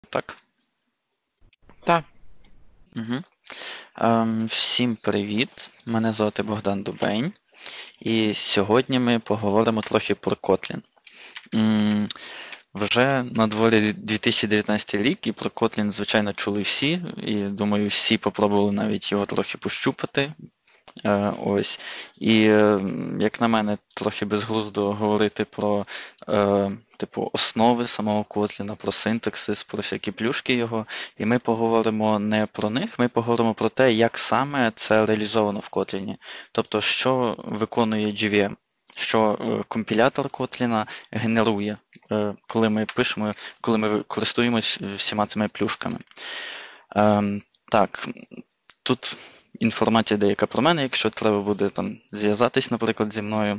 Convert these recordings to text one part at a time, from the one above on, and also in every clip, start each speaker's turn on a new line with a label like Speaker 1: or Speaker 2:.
Speaker 1: Так? Так. Угу. Всім привіт! Мене звати Богдан Дубень, і сьогодні ми поговоримо трохи про Kotlin. Вже на дворі 2019 рік, і про Kotlin, звичайно, чули всі, і думаю, всі попробували навіть його трохи пощупати. Ось. І, як на мене, трохи безглуздо говорити про типу основи самого Kotlin, про синтаксис, про всякі плюшки його. І ми поговоримо не про них, ми поговоримо про те, як саме це реалізовано в Kotlin. Тобто, що виконує JVM, що компілятор Kotlin генерує, коли ми пишемо, коли ми користуємось всіма цими плюшками. Так, тут інформація деяка про мене, якщо треба буде там зв'язатись, наприклад, зі мною.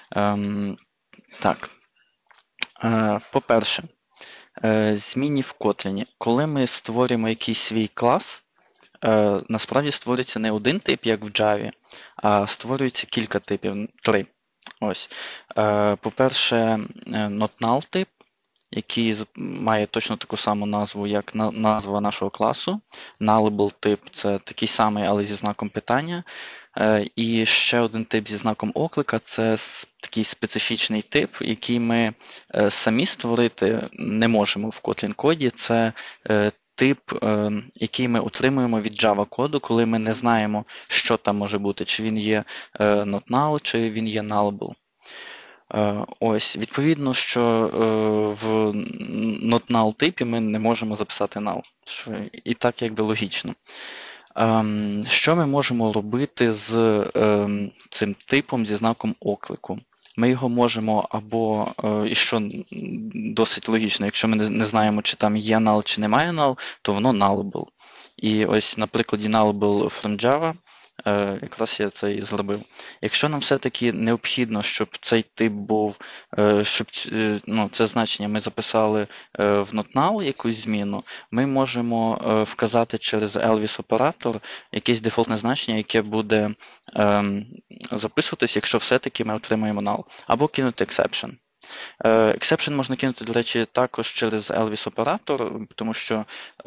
Speaker 1: Так. По-перше, зміни в Kotlin. Коли ми створюємо якийсь свій клас, насправді створюється не один тип, як в Java, а створюється кілька типів, 3. Ось. По-перше, not null тип, який має точно таку саму назву, як назва нашого класу. Nullable тип – це такий самий, але зі знаком питання. І ще один тип зі знаком оклика – це такий специфічний тип, який ми самі створити не можемо в Kotlin-коді. Це тип, який ми отримуємо від Java-коду, коли ми не знаємо, що там може бути, чи він є not null, чи він є nullable. Ось, відповідно, що в not null типі ми не можемо записати null. І так якби логічно. Що ми можемо робити з цим типом зі знаком оклику? Ми його можемо або, і що досить логічно, якщо ми не знаємо, чи там є null, чи немає null, то воно nullable. І ось на прикладі nullable from Java якраз я це і зробив. Якщо нам все-таки необхідно, щоб цей тип був, щоб це значення ми записали в not null якусь зміну, ми можемо вказати через Elvis оператор якесь дефолтне значення, яке буде записуватись, якщо все-таки ми отримаємо null. Або кинути exception. Exception можна кинути, до речі, також через Elvis оператор, тому що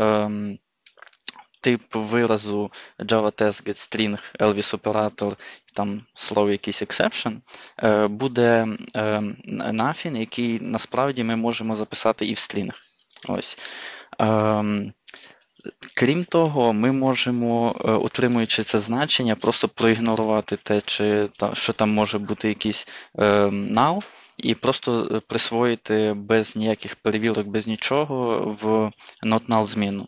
Speaker 1: тип виразу JavaTest getString, Elvis оператор, там слово якийсь exception, буде nothing, який насправді ми можемо записати і в string. Ось. Крім того, ми можемо, отримуючи це значення, просто проігнорувати те, що там може бути якийсь null, і просто присвоїти без ніяких перевірок, без нічого в not null зміну.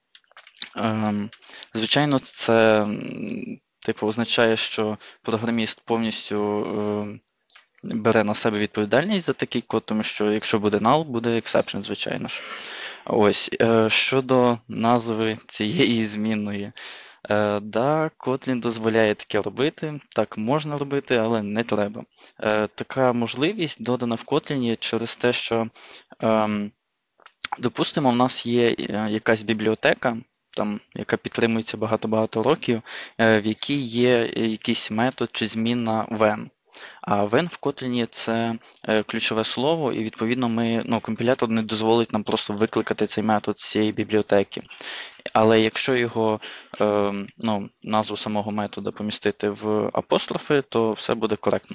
Speaker 1: Звичайно, це означає, що програміст повністю бере на себе відповідальність за такий код, тому що якщо буде null, буде exception, звичайно ж. Ось, щодо назви цієї змінної. Да, Kotlin дозволяє таке робити, так можна робити, але не треба. Така можливість додана в Kotlin через те, що, допустимо, в нас є якась бібліотека, там, яка підтримується багато-багато років, в якій є якийсь метод чи змінна when. А when в Kotlin це ключове слово, і відповідно компілятор не дозволить нам просто викликати цей метод з цієї бібліотеки. Але якщо його назву самого метода помістити в апострофи, то все буде коректно.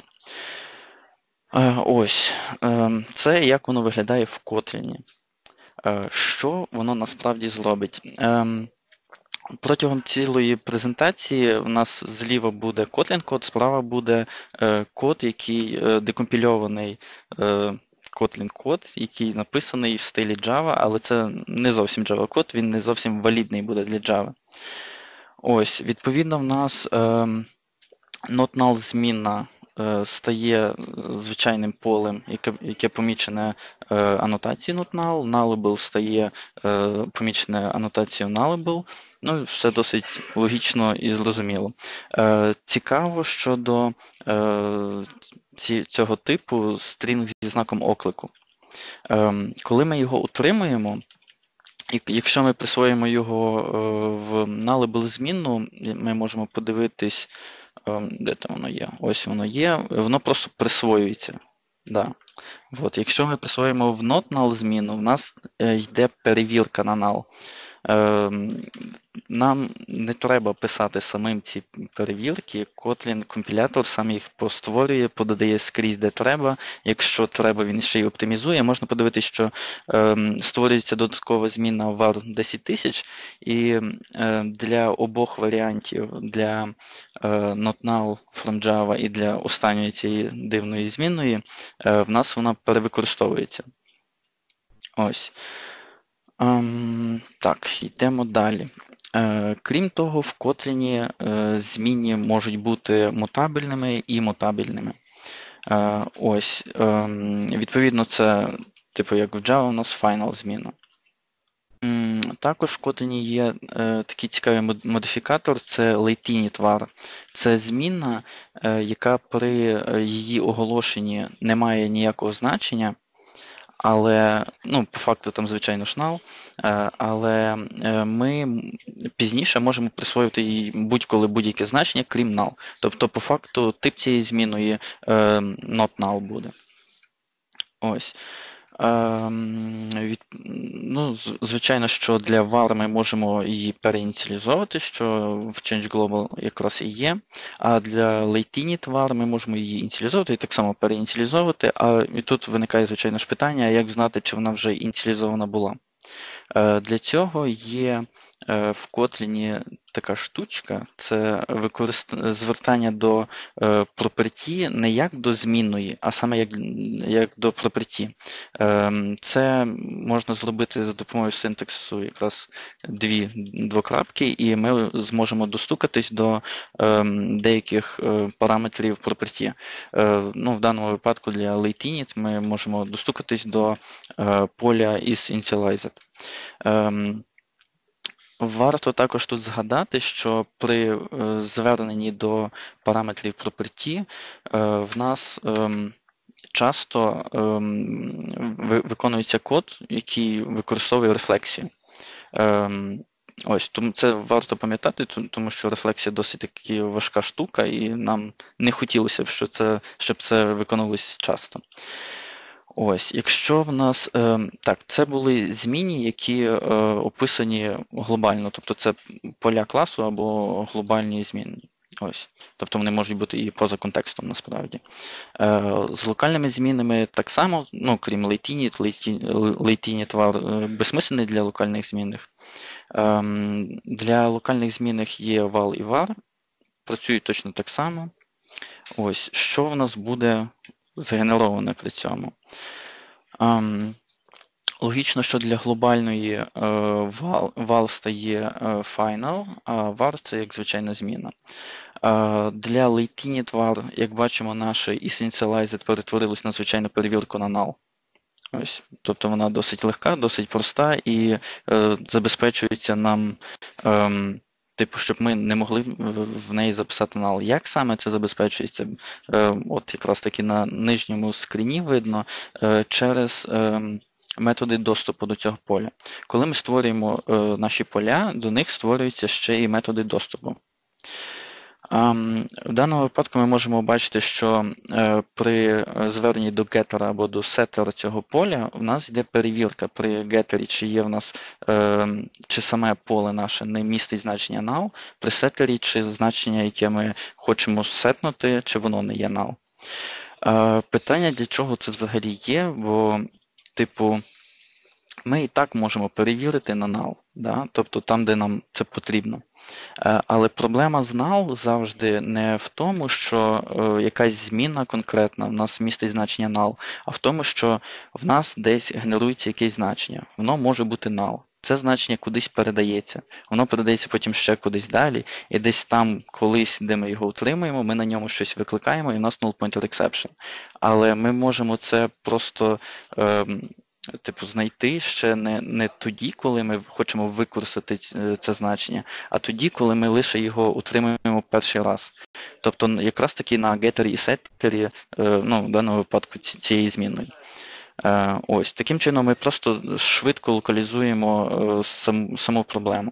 Speaker 1: Ось, це як воно виглядає в Kotlin. Що воно насправді зробить? Протягом цілої презентації у нас зліва буде Kotlin-код, справа буде код, який декомпільований Kotlin-код, який написаний в стилі Java, але це не зовсім Java-код, він не зовсім валідний буде для Java. Ось, відповідно, в нас not null змінна стає звичайним полем, яке помічене анотацією not null, nullable стає помічене анотацією nullable. Все досить логічно і зрозуміло. Цікаво щодо цього типу string зі знаком оклику. Коли ми його утримуємо, якщо ми присвоїмо його в nullable змінну, ми можемо подивитись, де там воно є. Ось воно є, воно просто присвоюється. Да. От, якщо ми присвоїмо в not null зміну, в нас йде перевірка на null. Нам не треба писати самим ці перевірки. Kotlin компілятор сам їх постворює, пододає скрізь, де треба. Якщо треба, він ще й оптимізує. Можна подивитися, що створюється додаткова зміна var 10000, і для обох варіантів, для not null from Java і для останньої цієї дивної змінної, в нас вона перевикористовується. Ось. Так, йдемо далі. Крім того, в Kotlin змінні можуть бути мутабельними і мутабельними. Ось, відповідно, це, типу, як в Java, у нас final зміна. Також в Kotlin є такий цікавий модифікатор, це lateinit var. Це змінна, яка при її оголошенні не має ніякого значення, але, ну, по факту там, звичайно, null, але ми пізніше можемо присвоїти їй будь-коли будь-яке значення, крім null. Тобто, по факту, тип цієї зміної not null буде. Ось. Ну, звичайно, що для var ми можемо її переініціалізовувати, що в change global якраз і є. А для lateinit var ми можемо її ініціалізовувати і так само переініціалізовувати. І тут виникає, звичайно ж, питання, як знати, чи вона вже ініціалізована була. Для цього є в Kotlin така штучка, це звертання до property не як до змінної, а саме як до property. Це можна зробити за допомогою синтаксу якраз двокрапки, і ми зможемо достукатись до деяких параметрів property. Ну, в даному випадку для lateinit ми можемо достукатись до поля isInitialized. Варто також тут згадати, що при зверненні до параметрів property в нас часто виконується код, який використовує рефлексію. Ось, тому це варто пам'ятати, тому що рефлексія досить таки важка штука, і нам не хотілося б, щоб це виконувалося часто. Ось, якщо в нас, так, це були змінні, які описані глобально, тобто це поля класу або глобальні змінні. Ось, тобто вони можуть бути і поза контекстом насправді. З локальними змінами так само, ну, крім lateinit var безсмисленний для локальних змінних. Для локальних змінних є val і var, працюють точно так само. Ось, що в нас буде згенероване при цьому. Логічно, що для глобальної val стає final, а var це як звичайна зміна. Для lateinit var, як бачимо, наше isInitialized перетворилось на звичайну перевірку на null. Ось, тобто вона досить легка, досить проста і забезпечується нам типу, щоб ми не могли в неї записати null. Як саме це забезпечується? От якраз таки на нижньому скріні видно через методи доступу до цього поля. Коли ми створюємо наші поля, до них створюються ще і методи доступу. В даному випадку ми можемо бачити, що при зверненні до гетера або до сеттера цього поля в нас йде перевірка при гетері, чи є в нас, чи саме поле наше не містить значення null, при сеттері, чи значення, яке ми хочемо сетнути, чи воно не є null. Питання, для чого це взагалі є, бо, типу, ми і так можемо перевірити на null, да? Тобто там, де нам це потрібно. Але проблема з null завжди не в тому, що якась зміна конкретна в нас містить значення null, а в тому, що в нас десь генерується якесь значення. Воно може бути null. Це значення кудись передається. Воно передається потім ще кудись далі, і десь там колись, де ми його отримуємо, ми на ньому щось викликаємо, і в нас null pointer exception. Але ми можемо це просто типу, знайти ще не тоді, коли ми хочемо використати це значення, а тоді, коли ми лише його утримуємо перший раз. Тобто якраз таки на гетері і сеттері, ну, в даному випадку цієї змінної. Ось, таким чином ми просто швидко локалізуємо саму проблему.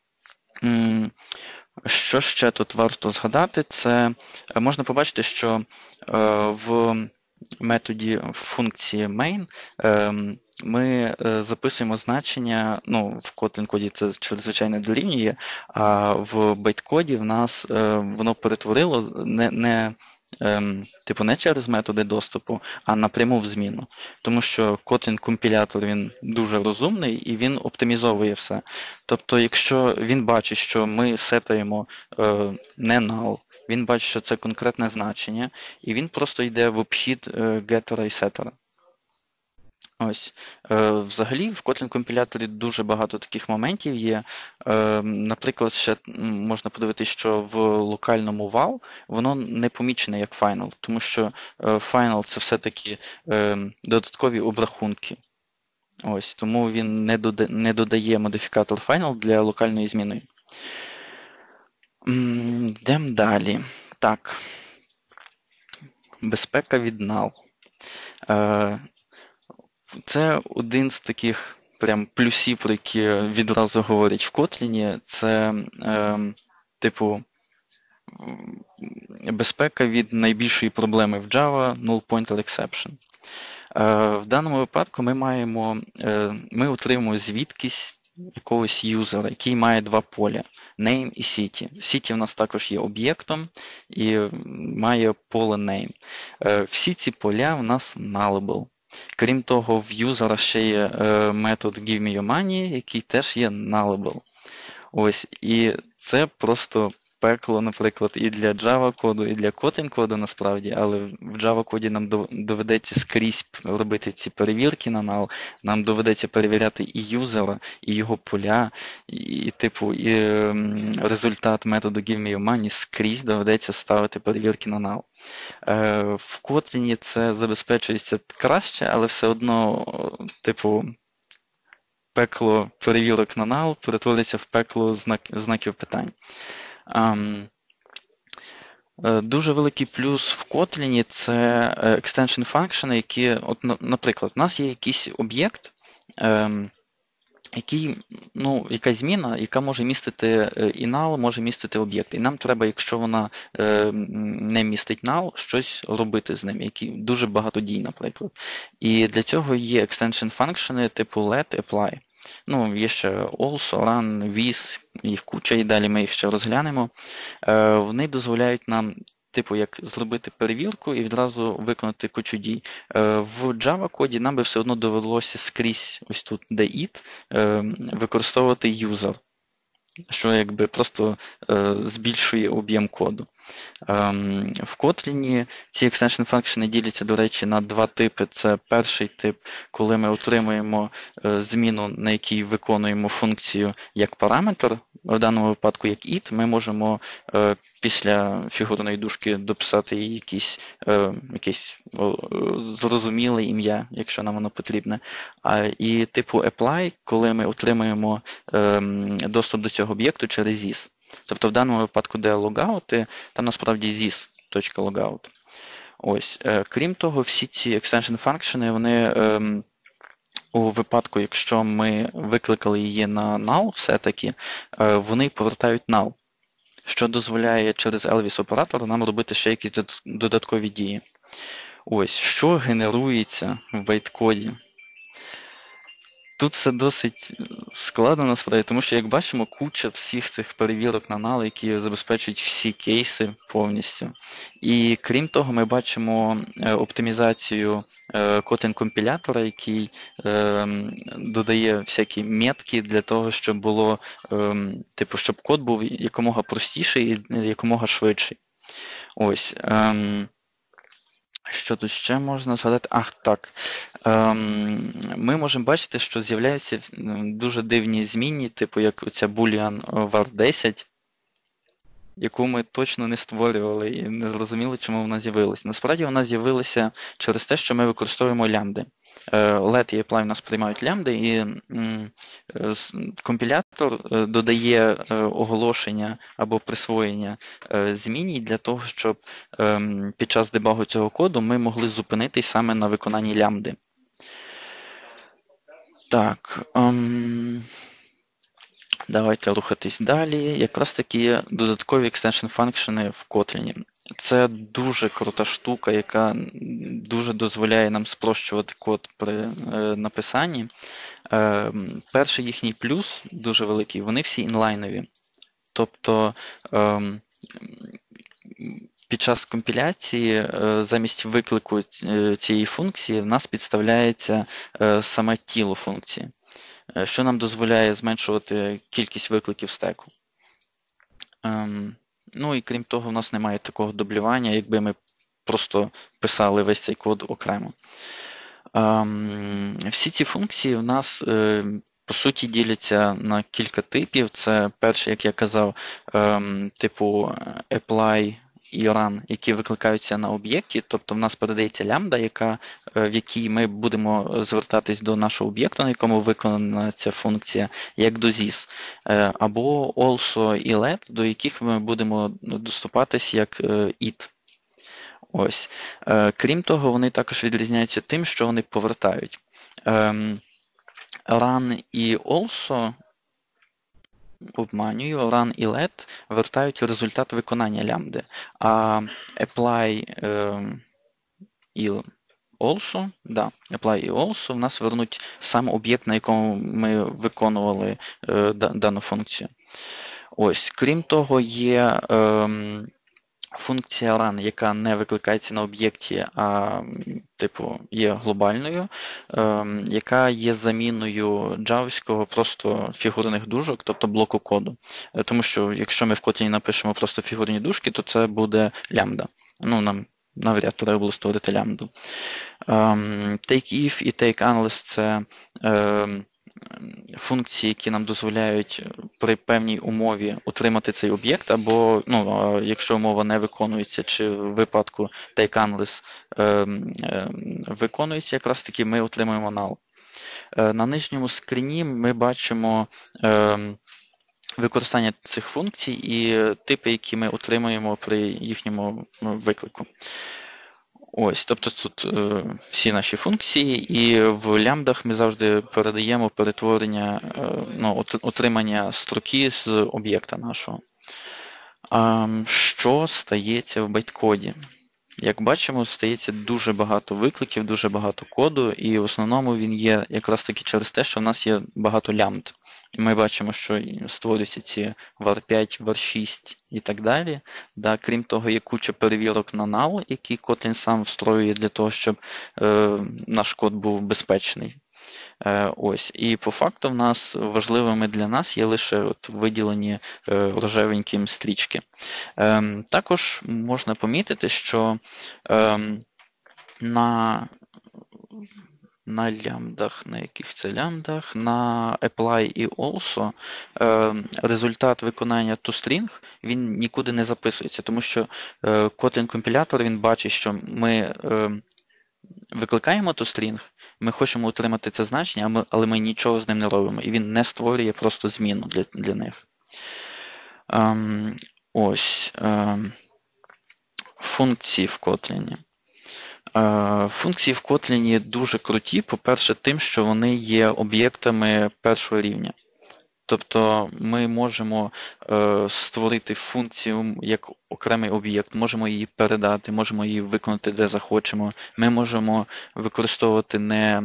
Speaker 1: Що ще тут варто згадати, це можна побачити, що в методі функції main ми записуємо значення, ну, в Kotlin коді це звичайно дорівнює, а в байткоді в нас воно перетворило типу не через методи доступу, а напряму в зміну. Тому що Kotlin компілятор він дуже розумний і він оптимізовує все. Тобто, якщо він бачить, що ми сетаємо не null, він бачить, що це конкретне значення, і він просто йде в обхід геттера і сеттера. Ось. Взагалі, в Kotlin компіляторі дуже багато таких моментів є. Наприклад, ще можна подивитися, що в локальному val воно не помічене як final, тому що final це все-таки додаткові обрахунки. Ось, тому він не додає модифікатор final для локальної зміни. Йдемо далі. Так. Безпека від null. Це один з таких прям плюсів, про які відразу говорять в Kotlin. Це, типу, безпека від найбільшої проблеми в Java null pointer exception. В даному випадку ми отримуємо звідкись якогось юзера, який має два поля name і city. City в нас також є об'єктом і має поле name. Всі ці поля в нас nullable. Крім того, в юзера ще є метод giveMeYourMoney, який теж є nullable. Ось, і це просто пекло, наприклад, і для Java коду, і для Kotlin коду насправді, але в Java коді нам доведеться скрізь робити ці перевірки на null, нам доведеться перевіряти і юзера, і його поля, і результат методу giveMeYourMoney скрізь доведеться ставити перевірки на null. В Kotlin це забезпечується краще, але все одно, типу, пекло перевірок на null перетворюється в пекло знаків питань. Дуже великий плюс в Kotlin – це extension function, які, от, наприклад, у нас є якийсь об'єкт, якась зміна, яка може містити і null, може містити об'єкт. І нам треба, якщо вона не містить null, щось робити з ним, які дуже багато дій, наприклад. І для цього є extension функціони типу let, apply. Ну, є ще also, run, with, їх куча, і далі ми їх ще розглянемо. Вони дозволяють нам, типу, як зробити перевірку і відразу виконати кучу дій. В Java коді нам би все одно довелося скрізь, ось тут, де it, використовувати user, що якби просто збільшує об'єм коду. В Kotlin ці extension function діляться, до речі, на два типи. Це перший тип, коли ми отримуємо зміну, на якій виконуємо функцію як параметр, в даному випадку як it, ми можемо після фігурної дужки дописати їй якесь зрозуміле ім'я, якщо нам воно потрібне. І типу apply, коли ми отримуємо доступ до цього об'єкту через this. Тобто в даному випадку, де логаути, там насправді this.logout. Ось. Крім того, всі ці extension function, вони у випадку, якщо ми викликали її на null, все-таки, вони повертають null, що дозволяє через Elvis оператор нам робити ще якісь додаткові дії. Ось, що генерується в байткоді. Тут все досить складно насправді, тому що, як бачимо, куча всіх цих перевірок на null, які забезпечують всі кейси повністю. І крім того, ми бачимо оптимізацію Kotlin компілятора, який додає всякі метки для того, щоб було, типу, щоб код був якомога простіший і якомога швидший. Ось. Що тут ще можна згадати? Так. Ми можемо бачити, що з'являються дуже дивні змінні, типу як оця boolean var10, яку ми точно не створювали і не зрозуміли, чому вона з'явилася. Насправді вона з'явилася через те, що ми використовуємо лямбди. Let і apply в нас приймають лямбди, і компілятор додає оголошення або присвоєння змінній для того, щоб під час дебагу цього коду ми могли зупинитись саме на виконанні лямбди. Так, давайте рухатись далі. Якраз такі додаткові extension функціони в Kotlin. Це дуже крута штука, яка дуже дозволяє нам спрощувати код при написанні. Перший їхній плюс дуже великий, вони всі інлайнові. Тобто під час компіляції замість виклику цієї функції в нас підставляється саме тіло функції, що нам дозволяє зменшувати кількість викликів стеку. Ну і крім того, в нас немає такого дублювання, якби ми просто писали весь цей код окремо. Всі ці функції в нас, по суті, діляться на кілька типів. Це перший, як я казав, типу apply і run, які викликаються на об'єкті, тобто в нас передається лямбда, в якій ми будемо звертатись до нашого об'єкту, на якому виконана ця функція, як до this, або also і let, до яких ми будемо доступатись як it. Ось. Крім того, вони також відрізняються тим, що вони повертають. Run і also, обманюю, run і let вертають результат виконання лямбди, а apply і also, apply і also в нас вернуть сам об'єкт, на якому ми виконували дану функцію. Ось. Крім того, є функція run, яка не викликається на об'єкті, а типу є глобальною, яка є заміною джавського просто фігурних дужок, тобто блоку коду. Тому що якщо ми в Kotlin напишемо просто фігурні дужки, то це буде лямбда. Ну, нам навряд треба було створити лямбду. Take-if і take-analyst – це функції, які нам дозволяють при певній умові отримати цей об'єкт, або якщо умова не виконується, чи в випадку take-analyst виконується, якраз таки ми отримуємо null. На нижньому скріні ми бачимо використання цих функцій і типи, які ми отримуємо при їхньому виклику. Ось, тобто тут всі наші функції, і в лямбдах ми завжди передаємо перетворення, отримання строки з об'єкта нашого. Що стається в байткоді? Як бачимо, стається дуже багато викликів, дуже багато коду, і в основному він є якраз таки через те, що в нас є багато лямбд. І ми бачимо, що створюються ці var5, var6 і так далі. Крім того, є куча перевірок на null, які Kotlin сам встроює для того, щоб наш код був безпечний. Ось. І по факту в нас важливими для нас є лише виділені рожевеньким стрічки. Також можна помітити, що на лямбдах, на яких це лямбдах, на apply і also результат виконання toString, він нікуди не записується, тому що Kotlin-компілятор, він бачить, що ми викликаємо toString, ми хочемо отримати це значення, але ми нічого з ним не робимо, і він не створює просто зміну для них. Ось. Функції в Kotlin. Функції в Kotlin дуже круті, по-перше, тим, що вони є об'єктами першого рівня. Тобто ми можемо створити функцію як окремий об'єкт, можемо її передати, можемо її виконати де захочемо. Ми можемо використовувати не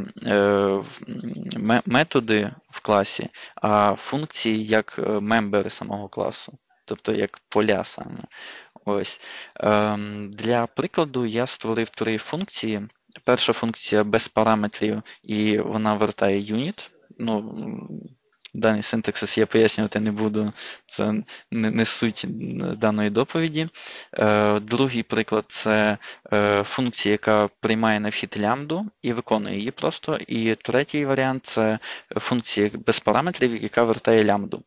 Speaker 1: методи в класі, а функції як мембери самого класу, тобто як поля саме. Ось. Для прикладу я створив 3 функції. Перша функція без параметрів, і вона вертає unit. Даний синтаксис я пояснювати не буду, це не суть даної доповіді. Другий приклад – це функція, яка приймає на вхід лямбду і виконує її просто. І третій варіант – це функція без параметрів, яка вертає лямбду.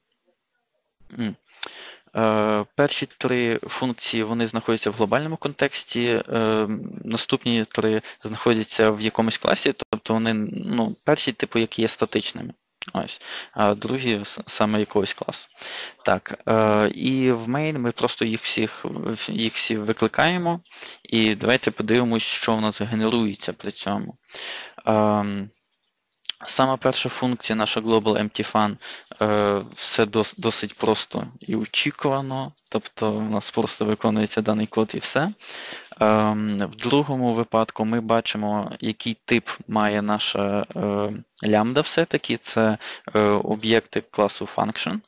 Speaker 1: Перші 3 функції, вони знаходяться в глобальному контексті, наступні 3 знаходяться в якомусь класі, тобто вони, перші типу, які є статичними. Ось, а другі саме якогось класу. Так, і в main ми просто їх всі викликаємо, і давайте подивимось, що в нас генерується при цьому. Сама перша функція, наша Global Empty Fun, все досить просто і очікувано, тобто у нас просто виконується даний код і все. В другому випадку ми бачимо, який тип має наша лямбда все-таки, це об'єкти класу function.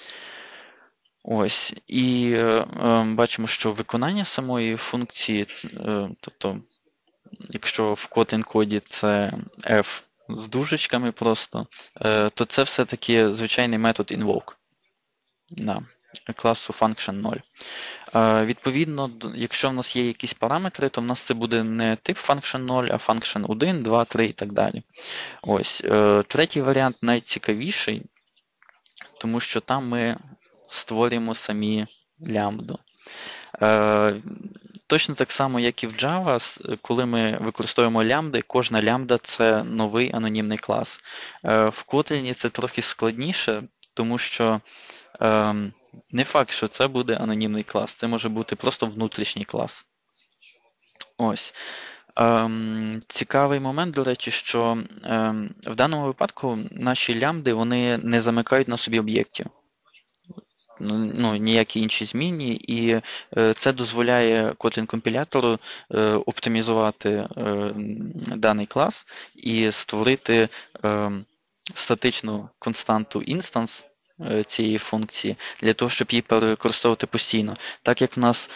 Speaker 1: Ось, і бачимо, що виконання самої функції, тобто, якщо в Kotlin коді це f з дужечками просто, то це все-таки звичайний метод invoke. Да, класу function 0. Відповідно, якщо в нас є якісь параметри, то в нас це буде не тип function 0, а function 1, 2, 3 і так далі. Ось, третій варіант найцікавіший, тому що там ми створюємо самі лямбду. Точно так само, як і в Java, коли ми використовуємо лямбди, кожна лямбда – це новий анонімний клас. В Kotlin це трохи складніше, тому що не факт, що це буде анонімний клас, це може бути просто внутрішній клас. Ось. Цікавий момент, до речі, що в даному випадку наші лямбди, вони не замикають на собі об'єктів. Ніякі інші змінні, і це дозволяє Kotlin-компілятору оптимізувати даний клас і створити статичну константу інстанс цієї функції для того, щоб її перекористовувати постійно. Так як в нас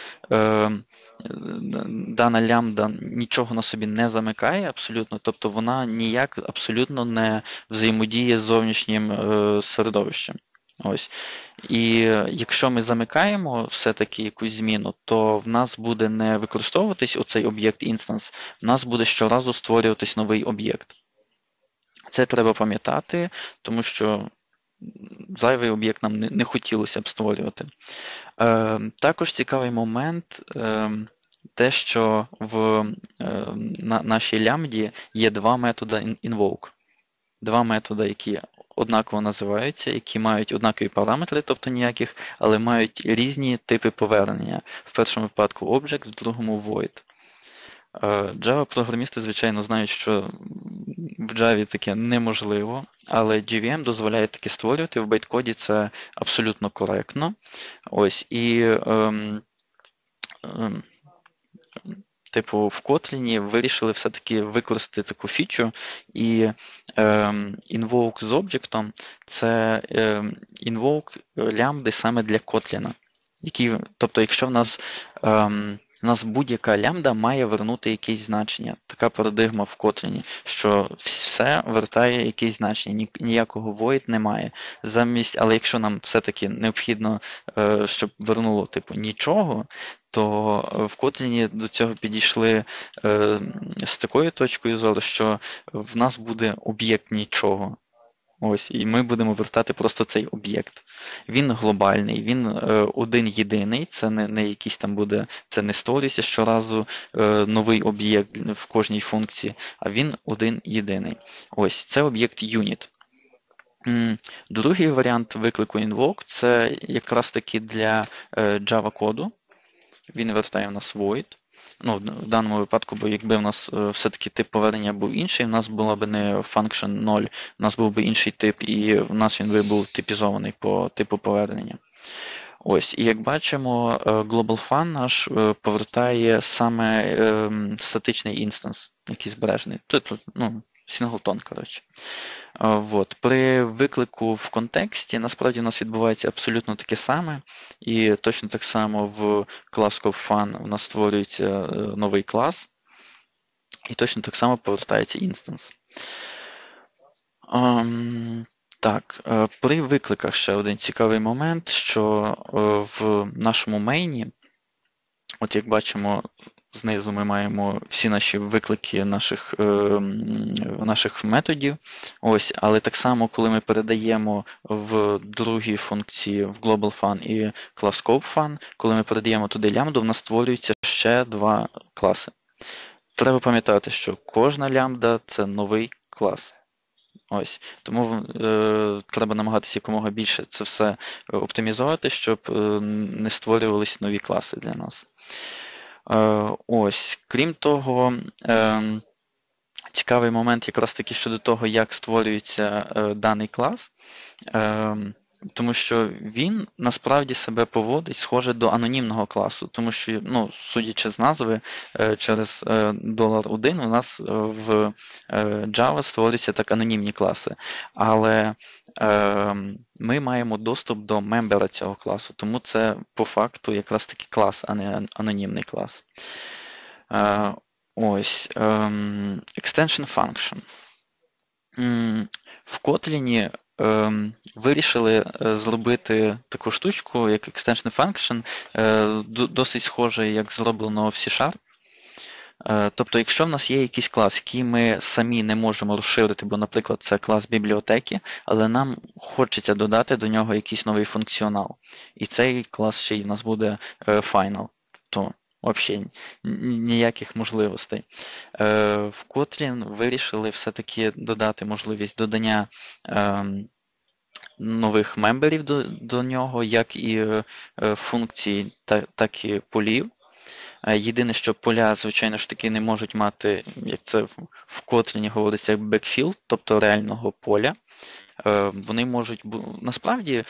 Speaker 1: дана лямбда нічого на собі не замикає абсолютно, тобто вона ніяк абсолютно не взаємодіє з зовнішнім середовищем. Ось. І якщо ми замикаємо все-таки якусь зміну, то в нас буде не використовуватись оцей об'єкт інстанс, в нас буде щоразу створюватись новий об'єкт. Це треба пам'ятати, тому що зайвий об'єкт нам не хотілося б створювати. Також цікавий момент, те, що в нашій лямбді є два методи invoke. Два методи, які однаково називаються, які мають однакові параметри, тобто ніяких, але мають різні типи повернення. В першому випадку object, в другому void. Java-програмісти, звичайно, знають, що в Java таке неможливо, але JVM дозволяє таке створювати, в байткоді це абсолютно коректно. Ось, і типу в Kotlin вирішили все-таки використати таку фічу, і invoke з об'єктом – це invoke лямбди саме для Kotlin. Тобто, якщо в нас будь-яка лямбда має вернути якесь значення. Така парадигма в Kotlin, що все вертає якесь значення, ніякого void немає. Але якщо нам все-таки необхідно, щоб вернуло типу нічого, то в Kotlin до цього підійшли з такою точкою зору, що в нас буде об'єкт нічого. Ось, і ми будемо вертати просто цей об'єкт. Він глобальний, він один єдиний, це не якийсь там буде, це не створюється щоразу новий об'єкт в кожній функції, а він один єдиний. Ось, це об'єкт unit. Другий варіант виклику invoke – це якраз таки для Java-коду. Він вертає в нас void. В даному випадку, бо якби в нас все-таки тип повернення був інший, в нас була б не function 0, в нас був би інший тип, і в нас він би був типізований по типу повернення. Ось, і як бачимо, global_fun наш повертає саме статичний інстанс, який збережений. Тут, синглтон, коротше. При виклику в контексті, насправді, у нас відбувається абсолютно таке саме, і точно так само в клас fun у нас створюється новий клас, і точно так само повертається інстанс. Так, при викликах ще один цікавий момент, що в нашому мейні, от як бачимо, знизу ми маємо всі наші виклики наших методів. Ось, але так само, коли ми передаємо в другій функції в global_fun і class scope_fun, коли ми передаємо туди лямбду, в нас створюються ще два класи. Треба пам'ятати, що кожна лямбда – це новий клас. Ось, тому треба намагатися якомога більше це все оптимізувати, щоб не створювалися нові класи для нас. Ось, крім того, цікавий момент якраз таки щодо того, як створюється даний клас. Тому що він насправді себе поводить схоже до анонімного класу, тому що, ну, судячи з назви, через $1 у нас в Java створюються так анонімні класи. Але ми маємо доступ до мембера цього класу, тому це по факту якраз таки клас, а не анонімний клас. Ось, extension function. В Kotlin вирішили зробити таку штучку, як extension function, досить схоже, як зроблено в C#. Тобто, якщо в нас є якийсь клас, який ми самі не можемо розширити, бо, наприклад, це клас бібліотеки, але нам хочеться додати до нього якийсь новий функціонал. І цей клас ще й в нас буде final. То взагалі ніяких можливостей. В Kotlin вирішили все-таки додати можливість додання нових мемберів до нього, як і функцій, так і полів. Єдине, що поля, звичайно ж таки, не можуть мати, як це в Kotlin говориться, backfill, тобто реального поля. Вони можуть, насправді,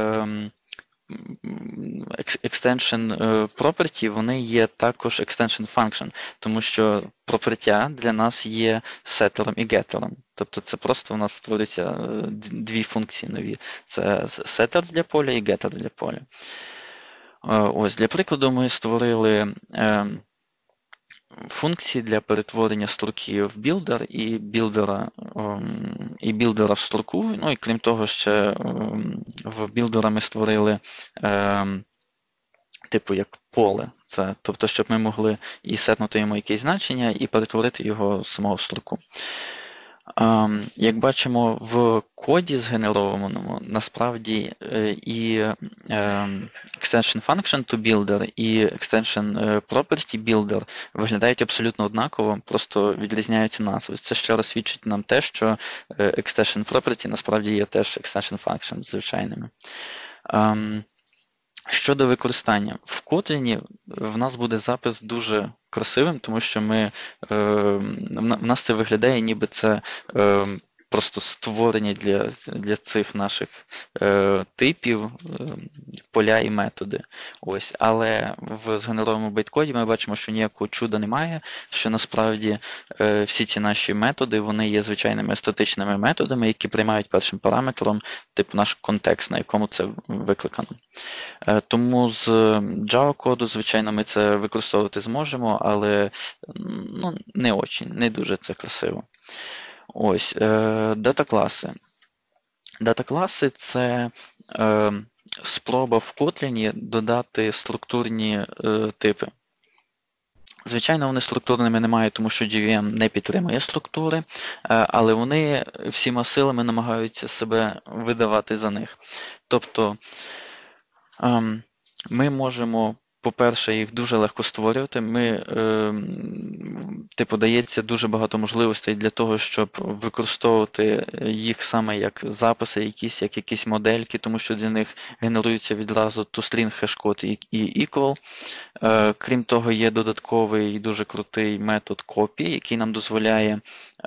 Speaker 1: extension property, вони є також extension function, тому що пропертя для нас є сеттером і геттером. Тобто це просто у нас створюються дві функції нові. Це setter для поля і getter для поля. Ось, для прикладу, ми створили функції для перетворення строки в білдер і білдера в строку. Ну і крім того, ще в білдера ми створили типу як поле. Це, тобто, щоб ми могли і сетнути йому якесь значення, і перетворити його самого в строку. Як бачимо, в коді згенерованому насправді і extension function toBuilder, і extension property builder виглядають абсолютно однаково, просто відрізняються назви. Це ще раз свідчить нам те, що extension property насправді є теж extension function звичайними. Щодо використання, в Kotlin в нас буде запис дуже красивим, тому що в нас це виглядає, ніби це просто створення для цих наших типів, поля і методи. Ось. Але в згенерованому байткоді ми бачимо, що ніякого чуда немає, що насправді всі ці наші методи, вони є звичайними статичними методами, які приймають першим параметром типу наш контекст, на якому це викликано. Тому з Java-коду, звичайно, ми це використовувати зможемо, але не дуже це красиво. Ось, дата-класи. Дата-класи – це спроба в Kotlin додати структурні типи. Звичайно, вони структурними немає, тому що JVM не підтримує структури, але вони всіма силами намагаються себе видавати за них. Тобто, ми можемо, по-перше, їх дуже легко створювати. Дається дуже багато можливостей для того, щоб використовувати їх саме як записи, як якісь модельки, тому що для них генерується відразу toString хешкод і equal. Крім того, є додатковий дуже крутий метод copy, який нам дозволяє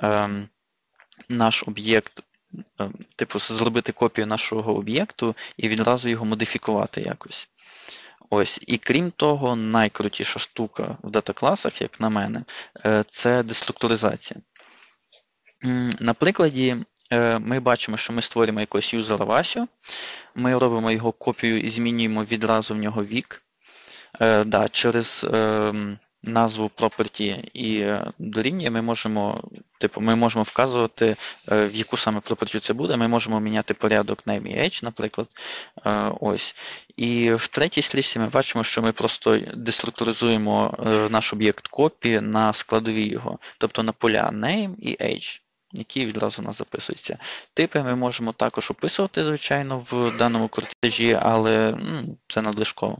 Speaker 1: наш об'єкт, зробити копію нашого об'єкту і відразу його модифікувати якось. Ось. І крім того, найкрутіша штука в дата-класах, як на мене, це деструктуризація. На прикладі ми бачимо, що ми створюємо якогось юзера Васю, ми робимо його копію і змінюємо відразу в нього вік. Через назву property і дорівнює ми можемо вказувати, в яку саме property це буде. Ми можемо міняти порядок name і age, наприклад. Ось. І в третій стрічці ми бачимо, що ми просто деструктуризуємо наш об'єкт copy на складові його, тобто на поля name і age, які відразу у нас записуються. Типи ми можемо також описувати, звичайно, в даному кортежі, але це надлишково.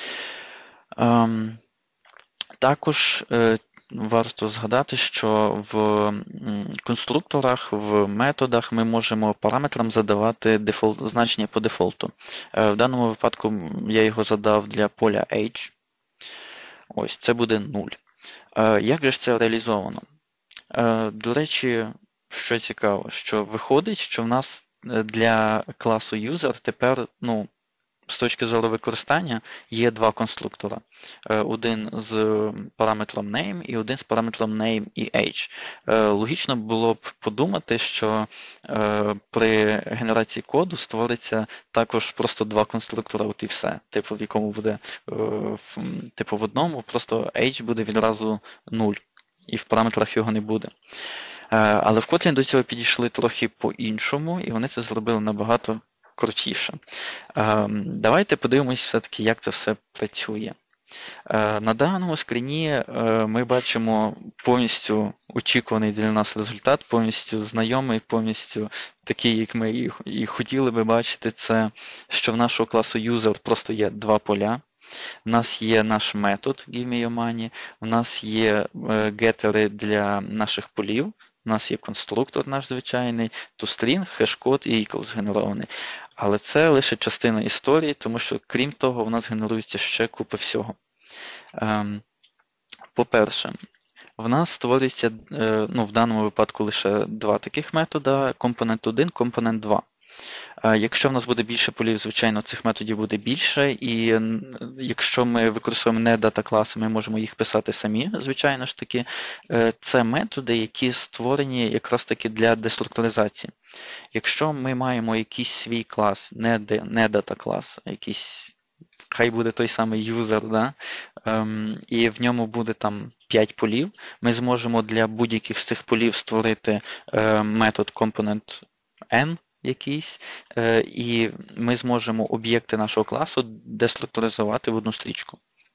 Speaker 1: Також варто згадати, що в конструкторах, в методах ми можемо параметрам задавати значення по дефолту. В даному випадку я його задав для поля age. Ось, це буде 0. Як же ж це реалізовано? До речі, що цікаво, що виходить, що в нас для класу user тепер, ну, з точки зору використання є два конструктора. Один з параметром name і один з параметром name і age. Логічно було б подумати, що при генерації коду створиться також просто два конструктора, от і все. Типу, в якому буде, типу, в одному просто age буде відразу 0, і в параметрах його не буде. Але в Kotlin до цього підійшли трохи по-іншому, і вони це зробили набагато крутіше. Давайте подивимось все-таки, як це все працює. На даному скріні ми бачимо повністю очікуваний для нас результат, повністю знайомий, повністю такий, як ми і хотіли би бачити, це що в нашого класу user просто є два поля. У нас є наш метод giveMeYourMoney, у нас є гетери для наших полів, у нас є конструктор наш звичайний, toString, хеш-код і equal згенерований. Але це лише частина історії, тому що, крім того, у нас генерується ще купа всього. По-перше, в нас створюється, ну, в даному випадку лише два таких метода, компонент 1, компонент 2. Якщо в нас буде більше полів, звичайно, цих методів буде більше, і якщо ми використовуємо не дата-класи, ми можемо їх писати самі, звичайно ж таки. Це методи, які створені якраз таки для деструктуризації. Якщо ми маємо якийсь свій клас, не дата-клас, а якийсь, хай буде той самий user, да? І в ньому буде там 5 полів, ми зможемо для будь-яких з цих полів створити метод component n, якийсь, і ми зможемо об'єкти нашого класу деструктуризувати в одну стрічку.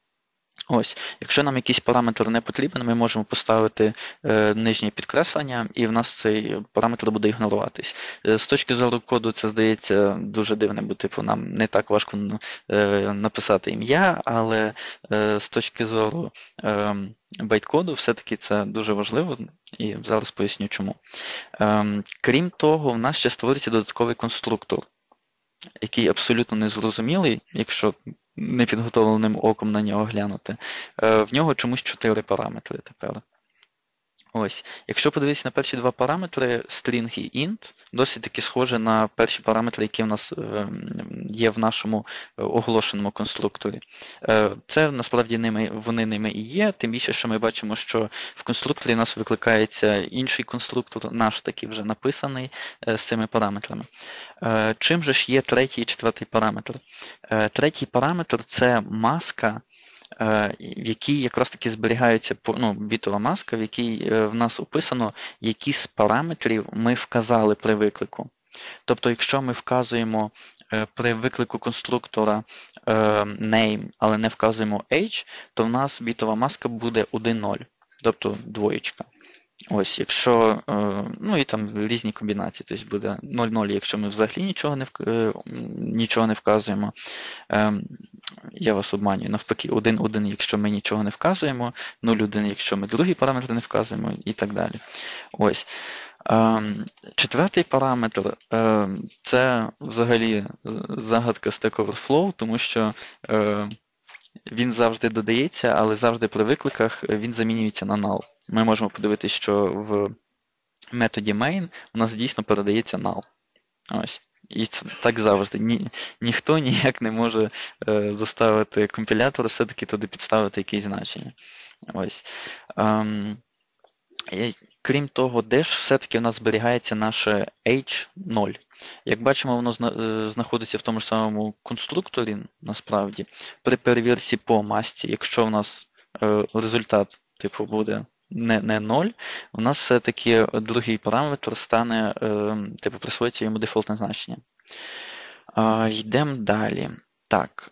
Speaker 1: Ось, якщо нам якийсь параметр не потрібен, ми можемо поставити нижнє підкреслення, і в нас цей параметр буде ігноруватись. З точки зору коду це здається дуже дивно, бо типу нам не так важко написати ім'я, але з точки зору байткоду все-таки це дуже важливо, і зараз поясню чому. Крім того, в нас ще створюється додатковий конструктор, який абсолютно незрозумілий, якщо непідготовленим оком на нього глянути. В нього чомусь 4 параметри тепер. Ось. Якщо подивитися на перші два параметри, string і int, досить таки схоже на перші параметри, які в нас є в нашому оголошеному конструкторі. Це насправді вони ними і є, тим більше, що ми бачимо, що в конструкторі у нас викликається інший конструктор, наш такий вже написаний з цими параметрами. Чим же ж є третій і четвертий параметр? Третій параметр – це маска, в якій якраз таки зберігається, ну, бітова маска, в якій в нас описано, які з параметрів ми вказали при виклику. Тобто, якщо ми вказуємо при виклику конструктора name, але не вказуємо age, то в нас бітова маска буде 1,0, тобто двоєчка. Ось, якщо, ну і там різні комбінації, тобто буде 0,0, якщо ми взагалі нічого не вказуємо. Я вас обманюю, навпаки, 1,1, якщо ми нічого не вказуємо, 0,1, якщо ми другий параметр не вказуємо і так далі. Ось. Четвертий параметр – це взагалі загадка Stack Overflow, тому що він завжди додається, але завжди при викликах він замінюється на null. Ми можемо подивитися, що в методі main у нас дійсно передається null. Ось. І це так завжди. Ніхто ніяк не може заставити компілятор все-таки туди підставити якесь значення. Ось. Крім того, де ж все-таки у нас зберігається наше h0. Як бачимо, воно знаходиться в тому ж самому конструкторі, насправді, при перевірці по масці, якщо в нас результат типу буде не 0, у нас все-таки другий параметр стане, типу, присвоїться йому дефолтне значення. Йдемо далі. Так.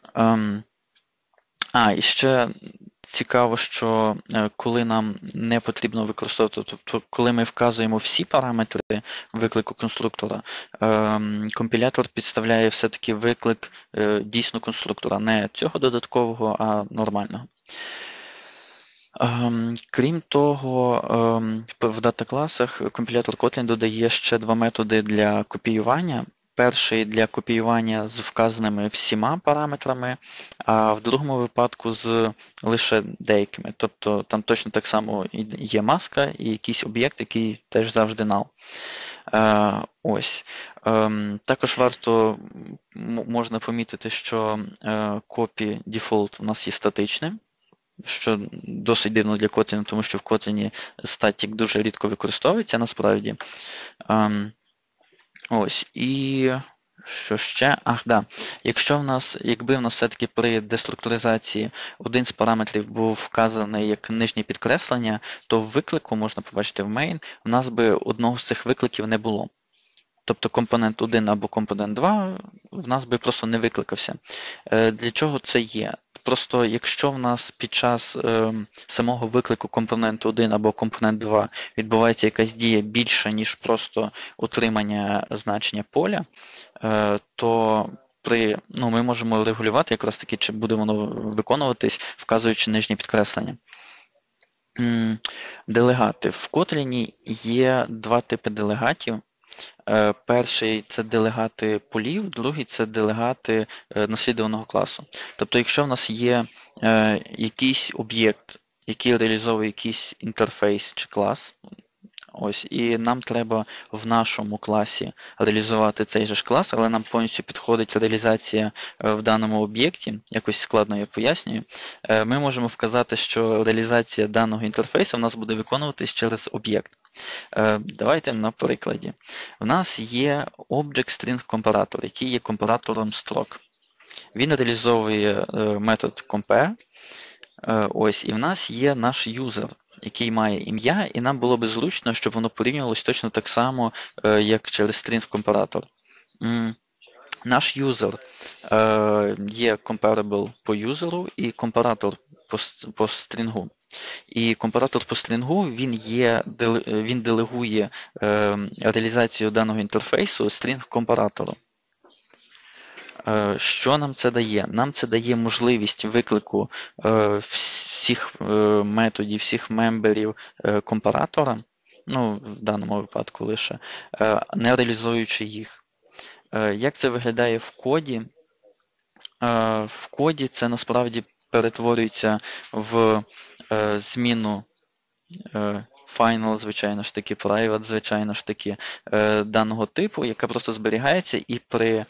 Speaker 1: І ще цікаво, що коли нам не потрібно використовувати, тобто коли ми вказуємо всі параметри виклику конструктора, компілятор підставляє все-таки виклик дійсно конструктора, не цього додаткового, а нормального. Крім того, в дата-класах компілятор Kotlin додає ще два методи для копіювання. перший для копіювання з вказаними всіма параметрами, а в другому випадку з лише деякими. Тобто там точно так само є маска і якийсь об'єкт, який теж завжди null. Ось. Також варто можна помітити, що copy default у нас є статичним, що досить дивно для Kotlin, тому що в Kotlin статік дуже рідко використовується насправді. Ось. І що ще? Якби в нас все-таки при деструктуризації один з параметрів був вказаний як нижнє підкреслення, то в виклику, можна побачити в main, в нас би одного з цих викликів не було. Тобто компонент 1 або компонент 2 в нас би просто не викликався. Для чого це є? Просто якщо в нас під час самого виклику компоненту 1 або компонент 2 відбувається якась дія більша, ніж просто утримання значення поля, то ми можемо регулювати якраз таки, чи буде воно виконуватись, вказуючи нижнє підкреслення. Делегати. В Kotlin є два типи делегатів. Перший – це делегати полів, другий – це делегати наслідуваного класу. Тобто, якщо в нас є якийсь об'єкт, який реалізовує якийсь інтерфейс чи клас, ось, і нам треба в нашому класі реалізувати цей же ж клас, але нам повністю підходить реалізація в даному об'єкті, якось складно я пояснюю, ми можемо вказати, що реалізація даного інтерфейсу в нас буде виконуватись через об'єкт. Давайте на прикладі. У нас є Object String Comparator, який є компаратором строк. Він реалізовує метод compare. Ось, і в нас є наш юзер, який має ім'я, і нам було б зручно, щоб воно порівнювалося точно так само, як через String Comparator. Наш юзер є comparable по юзеру і компаратор по стрінгу. І компаратор по стрінгу, він делегує реалізацію даного інтерфейсу стрінг-компаратору. Що нам це дає? Нам це дає можливість виклику всіх методів, всіх мемберів компаратора, в даному випадку лише, не реалізуючи їх. Як це виглядає в коді? В коді це насправді перетворюється в зміну final, звичайно ж таки, private, звичайно ж таки, даного типу, яка просто зберігається і при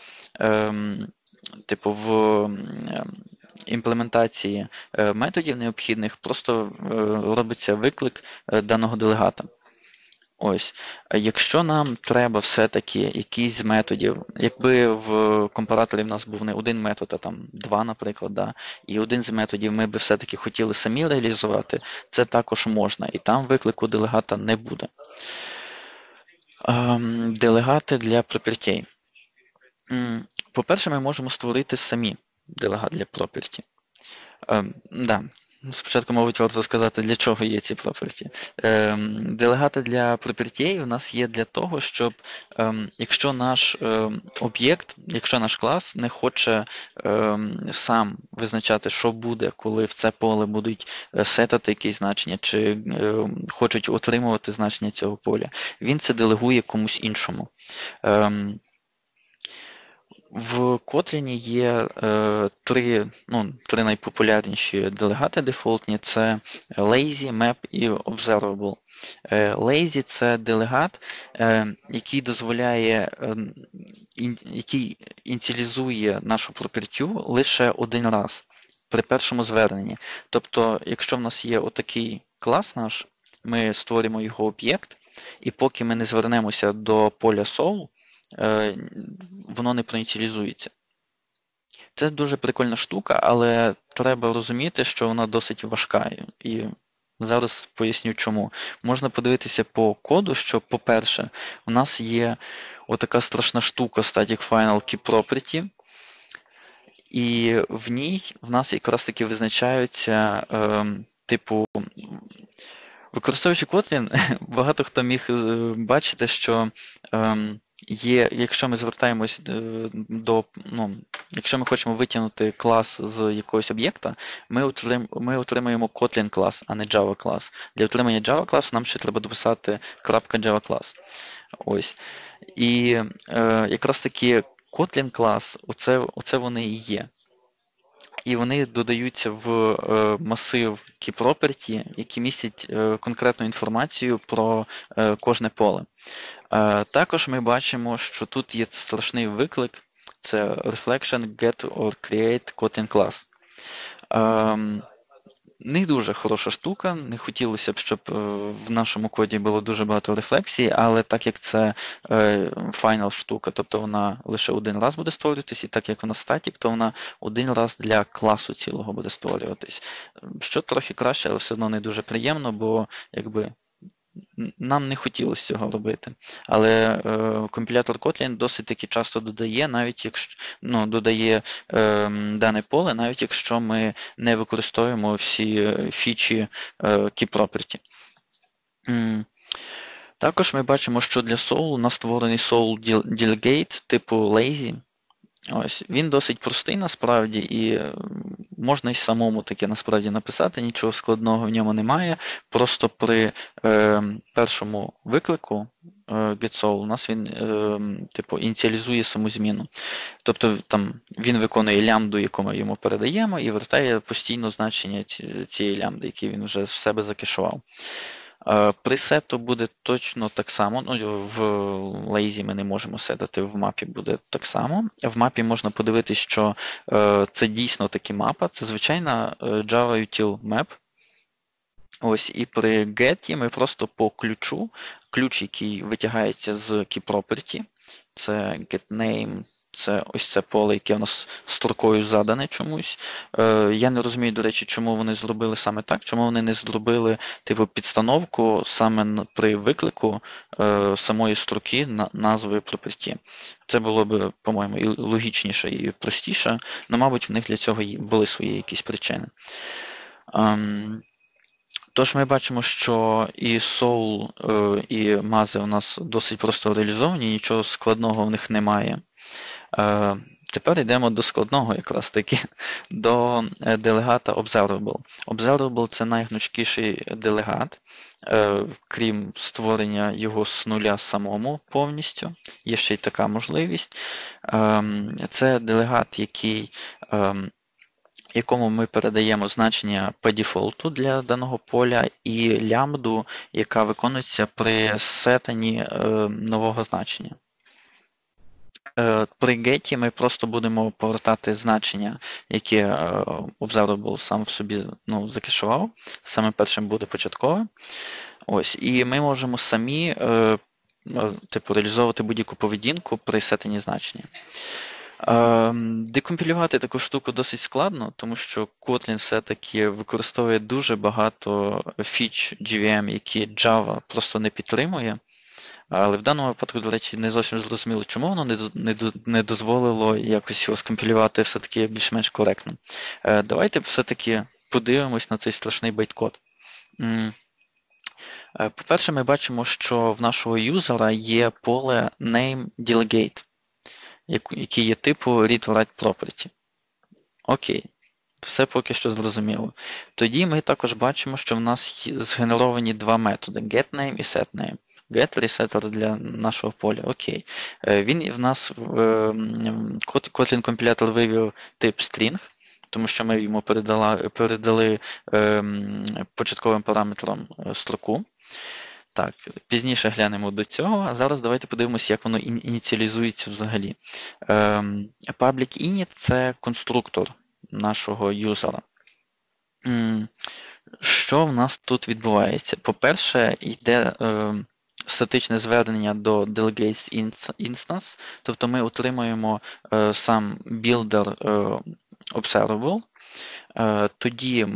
Speaker 1: в імплементації методів необхідних просто робиться виклик даного делегата. Ось. Якщо нам треба все-таки якийсь з методів, якби в компараторі в нас був не один метод, а там два, наприклад, і один з методів ми би все-таки хотіли самі реалізувати, це також можна, і там виклику делегата не буде. Делегати для property. По-перше, ми можемо створити самі делегат для property. Спочатку, мабуть, варто сказати, для чого є ці property. Делегати для property у нас є для того, щоб якщо наш об'єкт, якщо наш клас не хоче сам визначати, що буде, коли в це поле будуть сетати якісь значення, чи хочуть отримувати значення цього поля, він це делегує комусь іншому. В Kotlin є три найпопулярніші делегати дефолтні – це lazy, map і observable. Lazy – це делегат, який дозволяє, який ініціалізує нашу пропертю лише один раз при першому зверненні. Тобто, якщо в нас є отакий клас наш, ми створимо його об'єкт, і поки ми не звернемося до поля soul, воно не проініціалізується. Це дуже прикольна штука, але треба розуміти, що вона досить важка. І зараз поясню чому. Можна подивитися по коду, що, по-перше, у нас є отака страшна штука static final key property, і в нас якраз таки визначаються, використовуючи Kotlin, багато хто міг бачити, що якщо ми звертаємось якщо ми хочемо витягнути клас з якогось об'єкта, ми отримуємо Kotlin клас, а не Java клас. Для отримання Java класу нам ще треба дописати .java клас. Ось. І якраз таки Kotlin клас, оце вони і є. І вони додаються в масив keyProperty, які містять конкретну інформацію про кожне поле. Також ми бачимо, що тут є страшний виклик, це reflection get or create Kotlin class. Не дуже хороша штука, не хотілося б, щоб в нашому коді було дуже багато рефлексій, але так як це final штука, тобто вона лише один раз буде створюватись, і так як вона статік, то вона один раз для класу цілого буде створюватись. Що трохи краще, але все одно не дуже приємно, бо якби нам не хотілося цього робити. Але компілятор Kotlin досить таки часто додає, навіть якщо додає дане поле, навіть якщо ми не використовуємо всі фічі keyProperty. Також ми бачимо, що для Soul у нас створений Soul delegate типу lazy. Ось, він досить простий насправді, і можна й самому таке насправді написати, нічого складного в ньому немає. Просто при першому виклику getSoul у нас він типу ініціалізує саму зміну. Тобто там він виконує лямбду, яку ми йому передаємо, і вертає постійно значення цієї лямбди, які він вже в себе закешував. При сету буде точно так само, в lazy ми не можемо сетати, в мапі буде так само. В мапі можна подивитися, що це дійсно таки мапа, це звичайна Java util map. Ось, і при get ми просто по ключу, ключ, який витягається з keyProperty, це getName, це ось це поле, яке у нас строкою задане чомусь. Я не розумію, до речі, чому вони зробили саме так, чому вони не зробили типу підстановку саме при виклику самої строки назви property. Це було б, по-моєму, і логічніше, і простіше, але, мабуть, в них для цього були свої якісь причини. Тож ми бачимо, що і Soul, і мази у нас досить просто реалізовані, нічого складного в них немає. Тепер йдемо до складного якраз таки, до делегата Observable. Observable – це найгнучкіший делегат, крім створення його з нуля самому повністю. Є ще й така можливість. Це делегат, якому ми передаємо значення по дефолту для даного поля і лямбду, яка виконується при сетанні нового значення. При get ми просто будемо повертати значення, яке Observable сам в собі закешував. Саме першим буде початкове. Ось, і ми можемо самі реалізовувати будь-яку поведінку при сетанні значення. Декомпілювати таку штуку досить складно, тому що Kotlin все-таки використовує дуже багато фіч JVM, які Java просто не підтримує. Але в даному випадку, до речі, не зовсім зрозуміло, чому воно не дозволило якось його скомпілювати все-таки більш-менш коректно. Давайте все-таки подивимось на цей страшний байткод. По-перше, ми бачимо, що в нашого юзера є поле name_delegate, який є типу read-write property. Окей, все поки що зрозуміло. Тоді ми також бачимо, що в нас згенеровані два методи getName і setName. Get resetter для нашого поля. Окей. Він в нас Kotlin компілятор вивів тип string, тому що ми йому передали початковим параметром строку. Так, пізніше глянемо до цього, а зараз давайте подивимося, як воно ініціалізується взагалі. Public init – це конструктор нашого юзера. Що в нас тут відбувається? По-перше, йде статичне звернення до delegates instance, тобто ми отримуємо сам builder observable. Тоді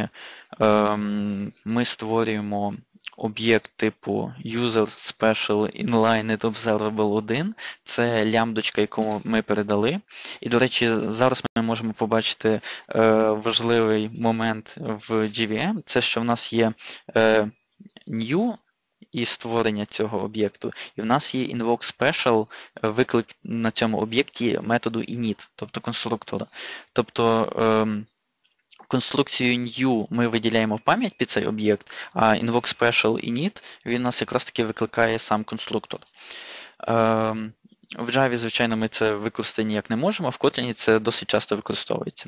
Speaker 1: ми створюємо об'єкт типу user special inline observable 1. Це лямбдочка, яку ми передали. І, до речі, зараз ми можемо побачити важливий момент в JVM. Це, що в нас є new і створення цього об'єкту. І в нас є invoke special, виклик на цьому об'єкті методу init, тобто конструктора. Тобто конструкцію new ми виділяємо пам'ять під цей об'єкт, а invoke special init, він нас якраз таки викликає сам конструктор. В Java, звичайно, ми це використати ніяк не можемо, а в Kotlin це досить часто використовується.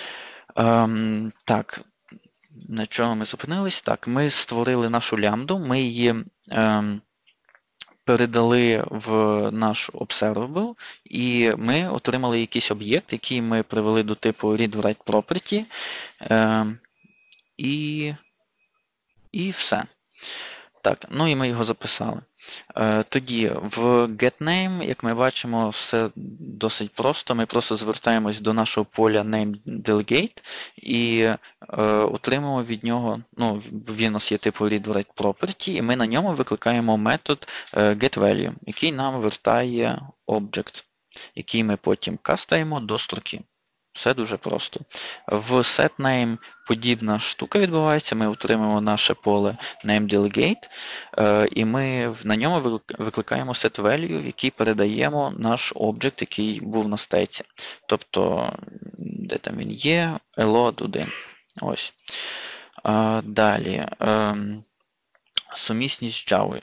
Speaker 1: Так, на чому ми зупинились? Так, ми створили нашу лямбду, ми її передали в наш observable, і ми отримали якийсь об'єкт, який ми привели до типу read-write property, і все. Так, ну і ми його записали. Тоді в getName, як ми бачимо, все досить просто. Ми просто звертаємось до нашого поля nameDelegate і отримуємо від нього, ну, він у нас є типу read-write property, і ми на ньому викликаємо метод getValue, який нам вертає object, який ми потім кастаємо до строки. Все дуже просто. В setName подібна штука відбувається, ми отримуємо наше поле nameDelegate, і ми на ньому викликаємо setValue, в який передаємо наш об'єкт, який був на стеці. Тобто, де там він є, load1. Ось. Далі. Сумісність з Java.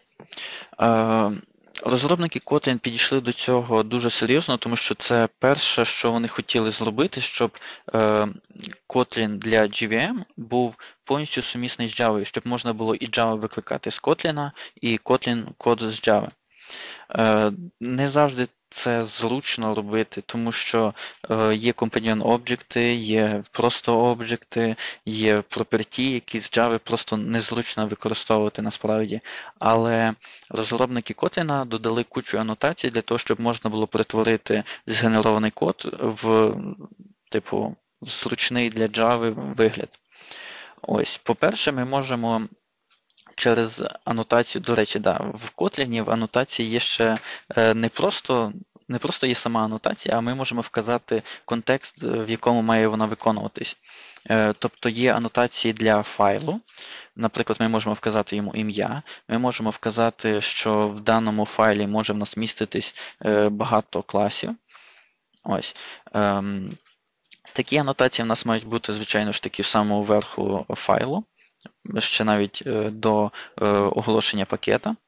Speaker 1: Розробники Kotlin підійшли до цього дуже серйозно, тому що це перше, що вони хотіли зробити, щоб Kotlin для JVM був повністю сумісний з Java, щоб можна було і Java викликати з Kotlin, і Kotlin код з Java. Не завжди це зручно робити, тому що є companion об'єкти, є просто об'єкти, є property, які з Java просто незручно використовувати насправді. Але розробники Kotlin додали кучу анотацій для того, щоб можна було перетворити згенерований код в типу зручний для Java вигляд. Ось, по-перше, ми можемо через анотацію, до речі, да, в Kotlin в анотації є ще не просто є сама анотація, а ми можемо вказати контекст, в якому має вона виконуватись. Тобто є анотації для файлу. Наприклад, ми можемо вказати йому ім'я, ми можемо вказати, що в даному файлі може в нас міститись багато класів. Ось. Такі анотації в нас мають бути, звичайно ж таки, в самому верху файлу, ще навіть до оголошення пакета.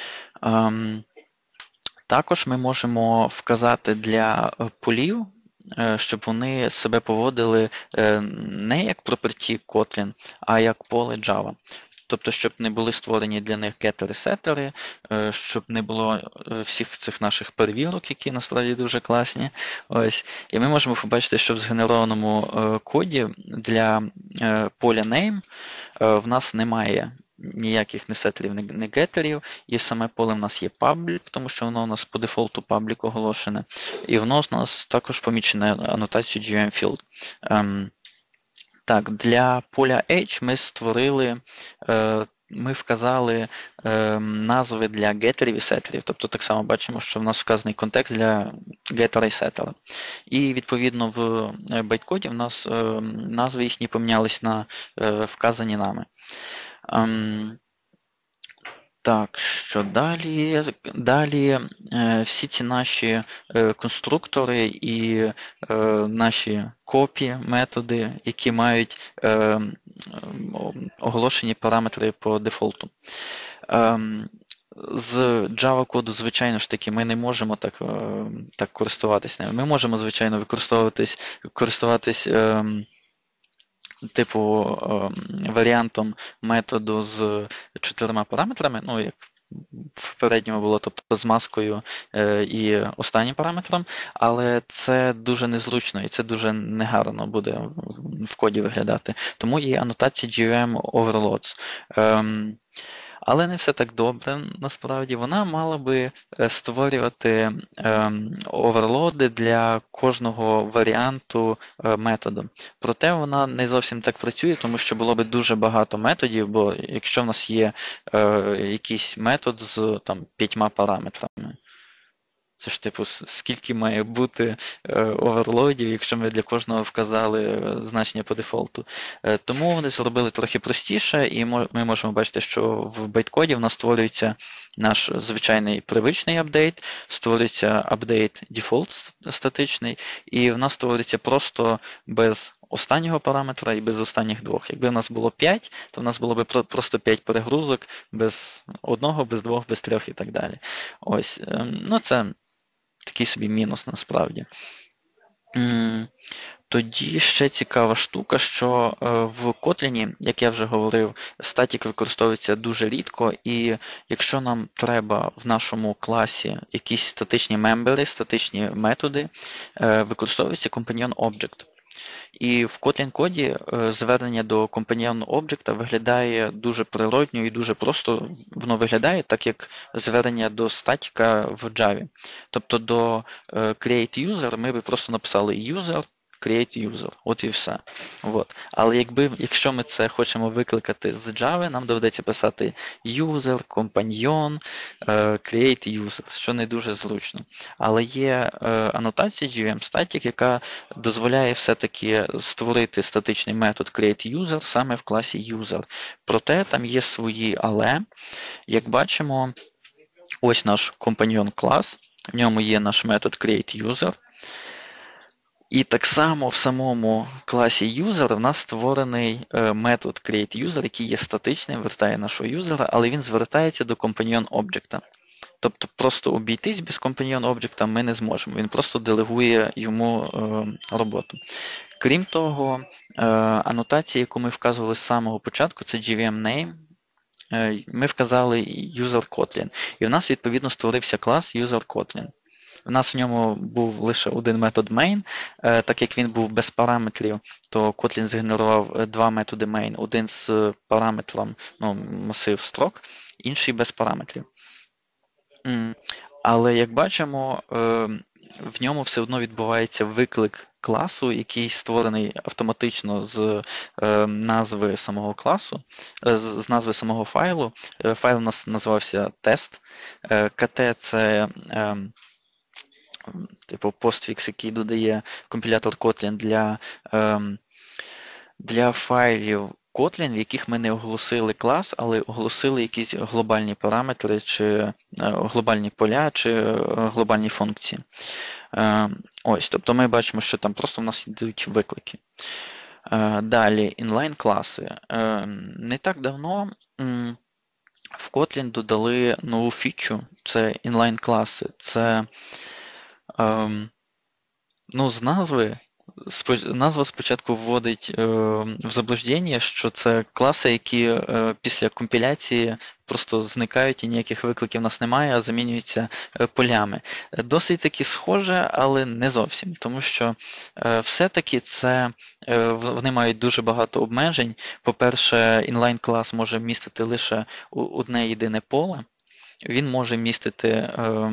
Speaker 1: Також ми можемо вказати для полів, щоб вони себе поводили не як property Kotlin, а як поле Java. Тобто, щоб не були створені для них гетери-сетери, щоб не було всіх цих наших перевірок, які насправді дуже класні. Ось. І ми можемо побачити, що в згенерованому коді для поля name в нас немає ніяких ні сетерів, ні гетерів, і саме поле в нас є public, тому що воно у нас по дефолту public оголошене, і воно у нас також помічене анотацією GVM-field. Так, для поля H ми створили, ми вказали назви для гетерів і сетерів. Тобто так само бачимо, що в нас вказаний контекст для гетера і сетера. І відповідно в байткоді в нас назви їхні помінялись на вказані нами. Так, що далі? Далі всі ці наші конструктори і наші копі, методи, які мають оголошені параметри по дефолту. З Java коду, звичайно ж таки, ми не можемо так користуватись ними. Ми можемо, звичайно, користуватись типу варіантом методу з 4 параметрами, ну, як в попередньому було, тобто з маскою і останнім параметром, але це дуже незручно і це дуже негарно буде в коді виглядати. Тому є анотація GVM overloads. Але не все так добре, насправді. Вона мала би створювати оверлоди для кожного варіанту методу. Проте вона не зовсім так працює, тому що було би дуже багато методів, бо якщо в нас є якийсь метод з 5 параметрами, це ж типу, скільки має бути оверлодів, якщо ми для кожного вказали значення по дефолту. Тому вони зробили трохи простіше, і ми можемо бачити, що в байткоді в нас створюється наш звичайний привичний апдейт, створюється апдейт default статичний, і в нас створюється просто без останнього параметра і без останніх двох. Якби в нас було 5, то в нас було б просто 5 перегрузок без одного, без двох, без трьох і так далі. Ось, ну це такий собі мінус насправді. Тоді ще цікава штука, що в Kotlin, як я вже говорив, статік використовується дуже рідко, і якщо нам треба в нашому класі якісь статичні мембери, статичні методи, використовується companion object. І в Kotlin коді звернення до companion object виглядає дуже природньо і дуже просто воно виглядає, так як звернення до статіка в Java. Тобто до create user ми би просто написали user, create user, от і все. От. Але якщо ми це хочемо викликати з Java, нам доведеться писати user, companion, create user, що не дуже зручно. Але є анотація JVM-static, яка дозволяє все-таки створити статичний метод create user саме в класі user. Проте там є свої але. Як бачимо, ось наш companion клас, в ньому є наш метод create user. І так само в самому класі user в нас створений метод createUser, який є статичним, вертає нашого юзера, але він звертається до companion object. Тобто просто обійтись без companion object ми не зможемо, він просто делегує йому роботу. Крім того, анотація, яку ми вказували з самого початку, це JVM name. Ми вказали user Kotlin, і в нас відповідно створився клас user Kotlin. У нас в ньому був лише один метод main, так як він був без параметрів, то Kotlin згенерував два методи main, один з параметром масив строк, інший без параметрів. Але як бачимо, в ньому все одно відбувається виклик класу, який створений автоматично з назви самого класу, з назви самого файлу. Файл у нас називався тест. КТ – це типу постфікс, який додає компілятор Kotlin для файлів Kotlin, в яких ми не оголосили клас, але оголосили якісь глобальні параметри, чи глобальні поля, чи глобальні функції. Ось, тобто ми бачимо, що там просто в нас йдуть виклики. Далі, inline класи. Не так давно в Kotlin додали нову фічу, це inline класи. Це з назва спочатку вводить в заблуждення, що це класи, які після компіляції просто зникають і ніяких викликів у нас немає, а замінюються полями. Досить таки схоже, але не зовсім, тому що все-таки вони мають дуже багато обмежень. По-перше, inline клас може містити лише одне єдине поле, він може містити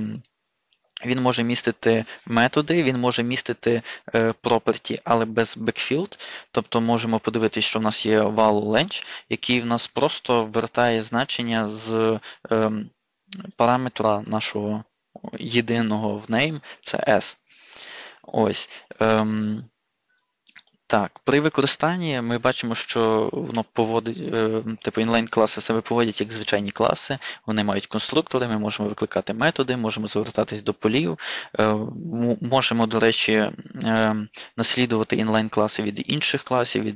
Speaker 1: методи, він може містити property, але без backfield. Тобто можемо подивитися, що в нас є val length, який в нас просто вертає значення з параметра нашого єдиного в name, це s. Ось. Так, при використанні ми бачимо, що воно поводить, типу inline-класи себе поводять як звичайні класи, вони мають конструктори, ми можемо викликати методи, можемо звертатись до полів, можемо, до речі, наслідувати inline-класи від інших класів,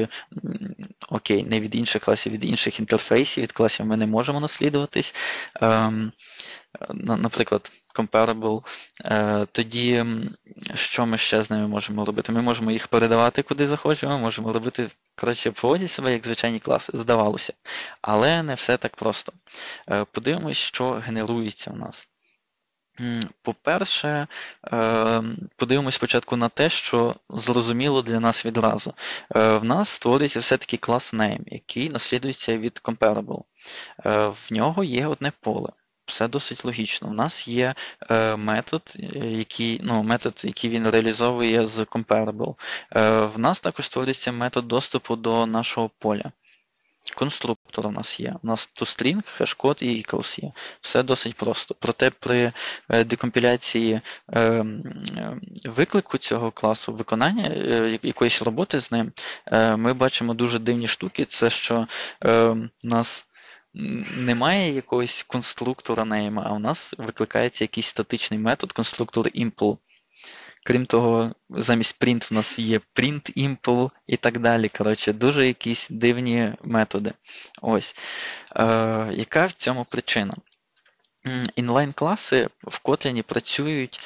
Speaker 1: не від інших класів, від інших інтерфейсів, від класів ми не можемо наслідуватись. Наприклад, comparable, тоді що ми ще з ними можемо робити? Ми можемо їх передавати куди захочемо, можемо робити, поводять себе як звичайні класи, здавалося. Але не все так просто. Подивимось, що генерується у нас. По-перше, подивимось спочатку на те, що зрозуміло для нас відразу. В нас створюється все-таки клас name, який наслідується від comparable. В нього є одне поле. Все досить логічно. У нас є метод, який він реалізовує з comparable. В нас також створюється метод доступу до нашого поля. Конструктор у нас є. У нас toString, хешкод і equals є. Все досить просто. Проте при декомпіляції виклику цього класу, виконання якоїсь роботи з ним, ми бачимо дуже дивні штуки. Це що у нас немає якогось конструктора name, а у нас викликається якийсь статичний метод, конструктор impl. Крім того, замість print в нас є print, impl і так далі. Коротше, дуже якісь дивні методи. Ось. Яка в цьому причина? Інлайн-класи в Kotlin працюють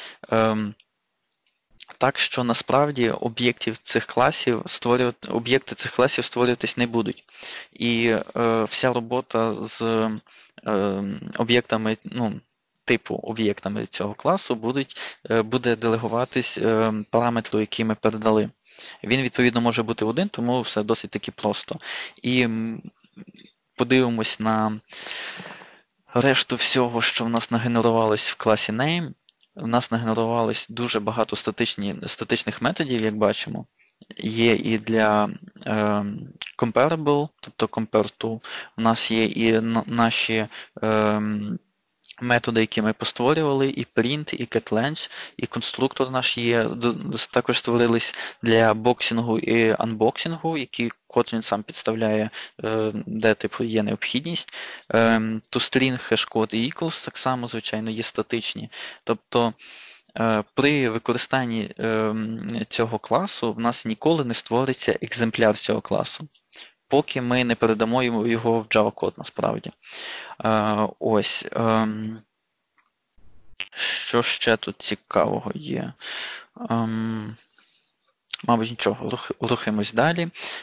Speaker 1: так, що насправді об'єкти цих класів створюватись не будуть. І вся робота з об'єктами, типу об'єктами цього класу буде делегуватись параметру, який ми передали. Він, відповідно, може бути один, тому все досить таки просто. І подивимось на решту всього, що в нас нагенерувалось в класі name. В нас нагенерувалось дуже багато статичних методів, як бачимо. Є і для comparable, тобто compare to, у нас є і наші методи, які ми постворювали, і print, і getLength, і конструктор наш є, також створились для боксингу і анбоксингу, які Kotlin сам підставляє, де типу є необхідність. ToString, hashcode і equals так само, звичайно, є статичні. Тобто при використанні цього класу в нас ніколи не створиться екземпляр цього класу, поки ми не передамо його в Java-код насправді. Ось. Що ще тут цікавого є? Мабуть, нічого, рухаємось далі.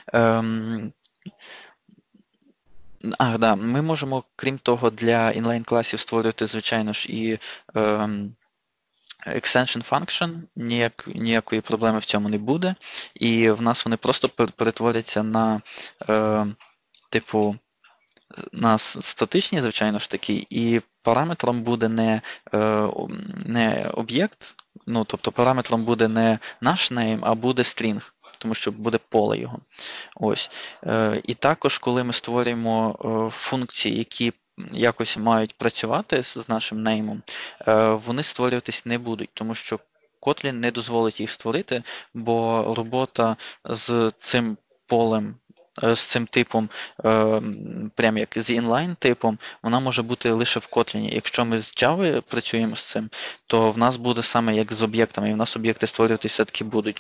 Speaker 1: Ми можемо, крім того, для інлайн-класів створювати, звичайно ж, і extension function, ніякої проблеми в цьому не буде. І в нас вони просто перетворяться на на статичні, звичайно ж таки, і параметром буде не об'єкт, тобто параметром буде не наш name, а буде string, тому що буде поле його. Ось. І також, коли ми створюємо функції, які якось мають працювати з нашим неймом, вони створюватись не будуть, тому що Kotlin не дозволить їх створити, бо робота з цим полем, з цим типом, прямо як з inline-типом, вона може бути лише в Kotlin. Якщо ми з Java працюємо з цим, то в нас буде саме як з об'єктами, і в нас об'єкти створюватися все-таки будуть.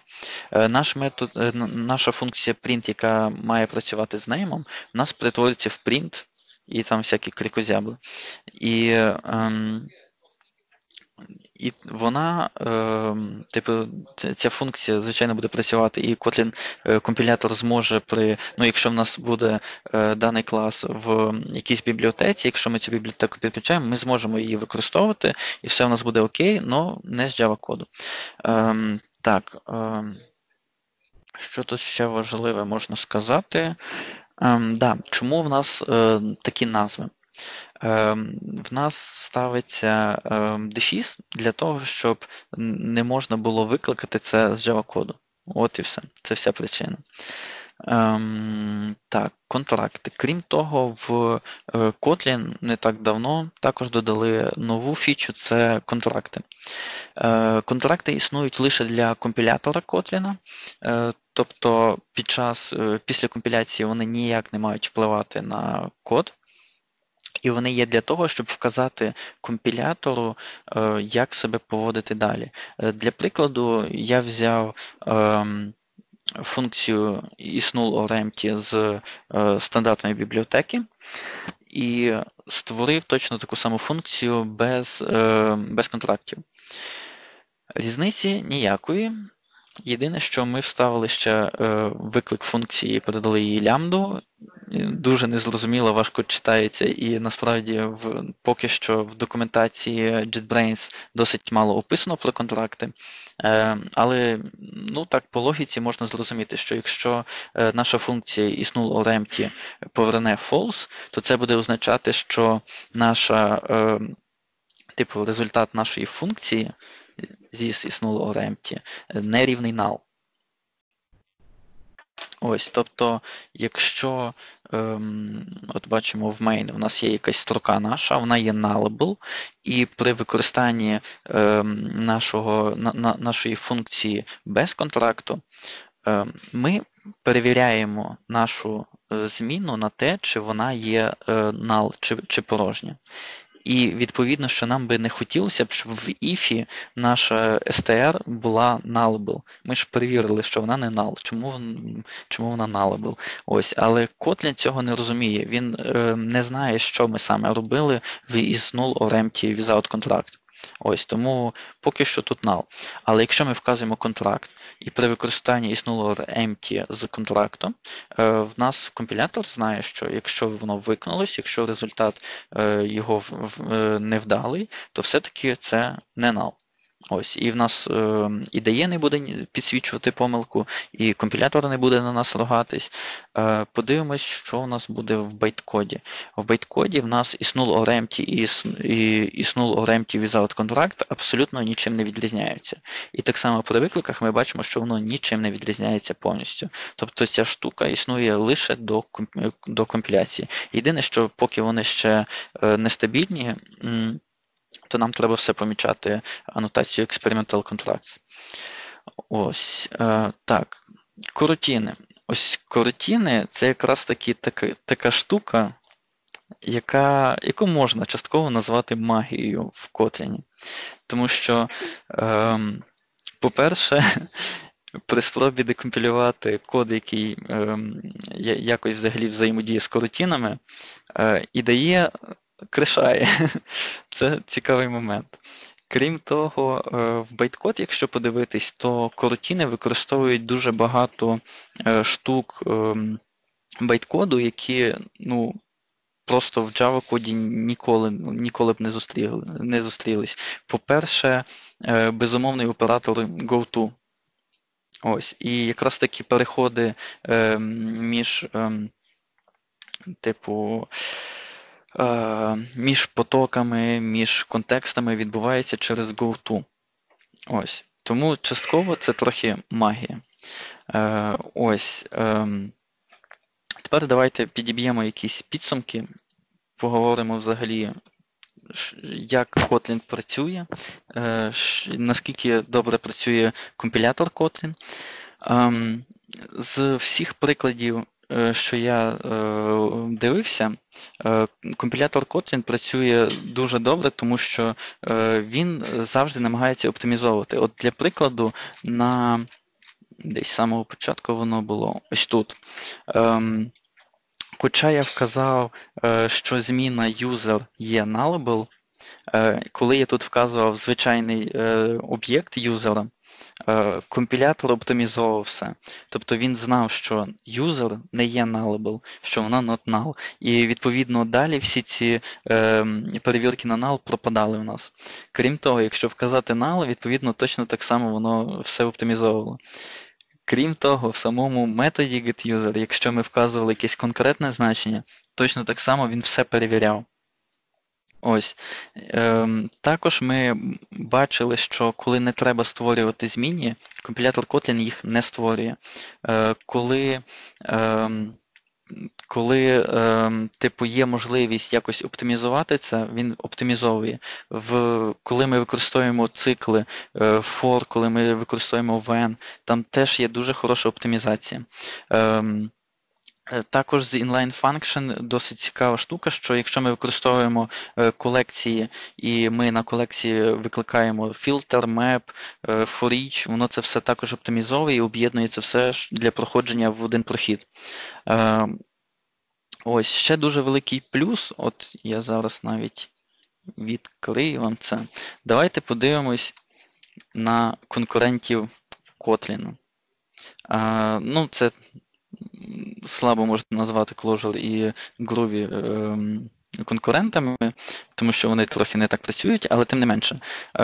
Speaker 1: Наша функція print, яка має працювати з name, в нас перетворюється в print, і там всякі крикозябли. І вона, ця функція, звичайно, буде працювати, і Kotlin компілятор зможе якщо в нас буде даний клас в якійсь бібліотеці, якщо ми цю бібліотеку підключаємо, ми зможемо її використовувати, і все в нас буде окей, але не з Java-коду. Що тут ще важливе можна сказати? Чому в нас такі назви? В нас ставиться дефіс для того, щоб не можна було викликати це з Java-коду. От і все. Це вся причина. Контракти. Крім того, в Kotlin не так давно також додали нову фічу – це контракти. Контракти існують лише для компілятора Kotlin, тобто після компіляції вони ніяк не мають впливати на код. І вони є для того, щоб вказати компілятору, як себе поводити далі. Для прикладу, я взяв функцію isNull з стандартної бібліотеки і створив точно таку саму функцію без контрактів. Різниці ніякої. Єдине, що ми вставили ще виклик функції і передали їй лямбду. Дуже незрозуміло, важко читається, і насправді поки що в документації JetBrains досить мало описано про контракти. Але по логіці можна зрозуміти, що якщо наша функція isNull поверне false, то це буде означати, що результат нашої функції this isNull не рівний null. Ось, тобто, якщо, от бачимо в main, у нас є якась строка наша, вона є nullable, і при використанні нашої функції без контракту, Ми перевіряємо нашу зміну на те, чи вона є null, чи порожня. І відповідно, що нам би не хотілося б, щоб в if наша str була nullable. Ми ж перевірили, що вона не null. Чому вона nullable? Ось, але Kotlin цього не розуміє. Він не знає, що ми саме робили із null or empty without contract. Ось, тому поки що тут null. Але якщо ми вказуємо контракт, і при використанні is null or empty з контрактом, в нас компілятор знає, що якщо воно виконалось, якщо результат його невдалий, то все-таки це не null. Ось, і в нас IDE не буде підсвічувати помилку, і компілятор не буде на нас рогатись. Подивимось, що у нас буде в байткоді. В байткоді в нас is null or empty і is null or empty without contract абсолютно нічим не відрізняються. І так само при викликах ми бачимо, що воно нічим не відрізняється повністю. Тобто ця штука існує лише до компіляції. Єдине, що поки вони ще нестабільні, то нам треба все помічати анотацію Experimental Contracts. Ось, так, корутіни. Ось корутіни – це якраз така штука, яку можна частково назвати магією в Kotlin. Тому що, по-перше, при спробі декомпілювати код, який якось взагалі взаємодіє з корутінами, IDE кришає. Це цікавий момент. Крім того, в байткод, якщо подивитись, то корутіни використовують дуже багато штук байткоду, які просто в Java-коді ніколи б не зустрілись. По-перше, безумовний оператор goTo. Ось. І якраз такі переходи між потоками, між контекстами відбувається через goTo. Ось. Тому частково це трохи магія. Ось. Тепер давайте підіб'ємо якісь підсумки, поговоримо взагалі, як Kotlin працює, наскільки добре працює компілятор Kotlin. З всіх прикладів, що я дивився, компілятор Kotlin працює дуже добре, тому що він завжди намагається оптимізовувати. От для прикладу, десь з самого початку воно було ось тут. Хоча я вказав, що зміна user є nullable, коли я тут вказував звичайний об'єкт юзера, компілятор оптимізовував все. Тобто він знав, що user не є nullable, що вона not null. І відповідно далі всі ці перевірки на null пропадали в нас. Крім того, якщо вказати null, відповідно точно так само воно все оптимізовувало. Крім того, в самому методі getUser, якщо ми вказували якесь конкретне значення, точно так само він все перевіряв. Ось. Також ми бачили, що коли не треба створювати змінні, компілятор Kotlin їх не створює. Коли є можливість якось оптимізувати це, він оптимізовує. Коли ми використовуємо цикли for, коли ми використовуємо when, там теж є дуже хороша оптимізація. Також з inline function досить цікава штука, що якщо ми використовуємо колекції і ми на колекції викликаємо filter, map, for each, воно це все також оптимізовує і об'єднує це все для проходження в один прохід. Ось, ще дуже великий плюс, от я зараз навіть відкрию вам це. Давайте подивимось на конкурентів Kotlin. Це слабо можна назвати Clojure і Groovy конкурентами, тому що вони трохи не так працюють, але тим не менше.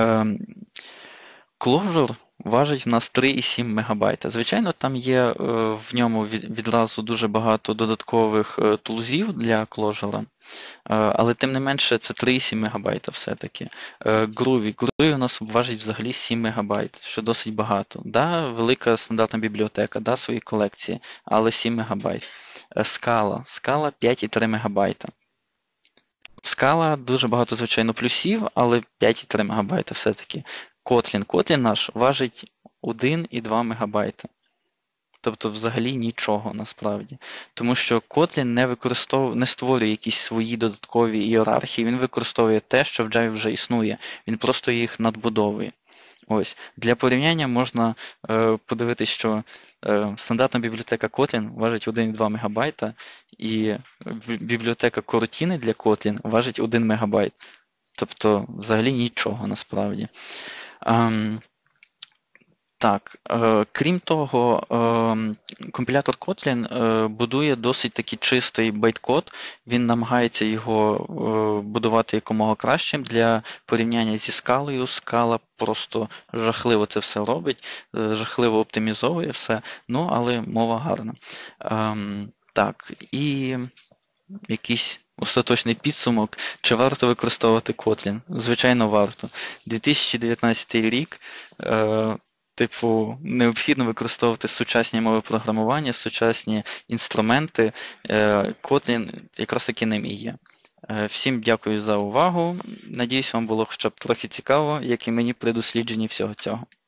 Speaker 1: Clojure важить в нас 3,7 МБ. Звичайно, там є в ньому відразу дуже багато додаткових тулзів для Clojure, але тим не менше це 3,7 МБ все-таки. Groovy у нас важить взагалі 7 МБ, що досить багато. Да, велика стандартна бібліотека, да, свої колекції, але 7 МБ. Scala 5,3 МБ. В Scala дуже багато, звичайно, плюсів, але 5,3 МБ все-таки. Kotlin наш важить 1,2 МБ. тобто взагалі нічого насправді. Тому що Kotlin не створює якісь свої додаткові ієрархії, він використовує те, що в Java вже існує, він просто їх надбудовує. Ось. Для порівняння можна подивитись, що стандартна бібліотека Kotlin важить 1,2 МБ, і бібліотека coroutines для Kotlin важить 1 МБ. Тобто взагалі нічого насправді. Так, крім того, компілятор Kotlin будує досить такий чистий байткод, він намагається його будувати якомога кращим для порівняння зі скалою. Скала просто жахливо це все робить, жахливо оптимізовує все, ну, але мова гарна. Так, і якийсь остаточний підсумок, чи варто використовувати Kotlin? Звичайно, варто. 2019 рік. Необхідно використовувати сучасні мови програмування, сучасні інструменти. Kotlin якраз таки ним і є. Всім дякую за увагу. Надіюсь, вам було хоча б трохи цікаво, як і мені при дослідженні всього цього.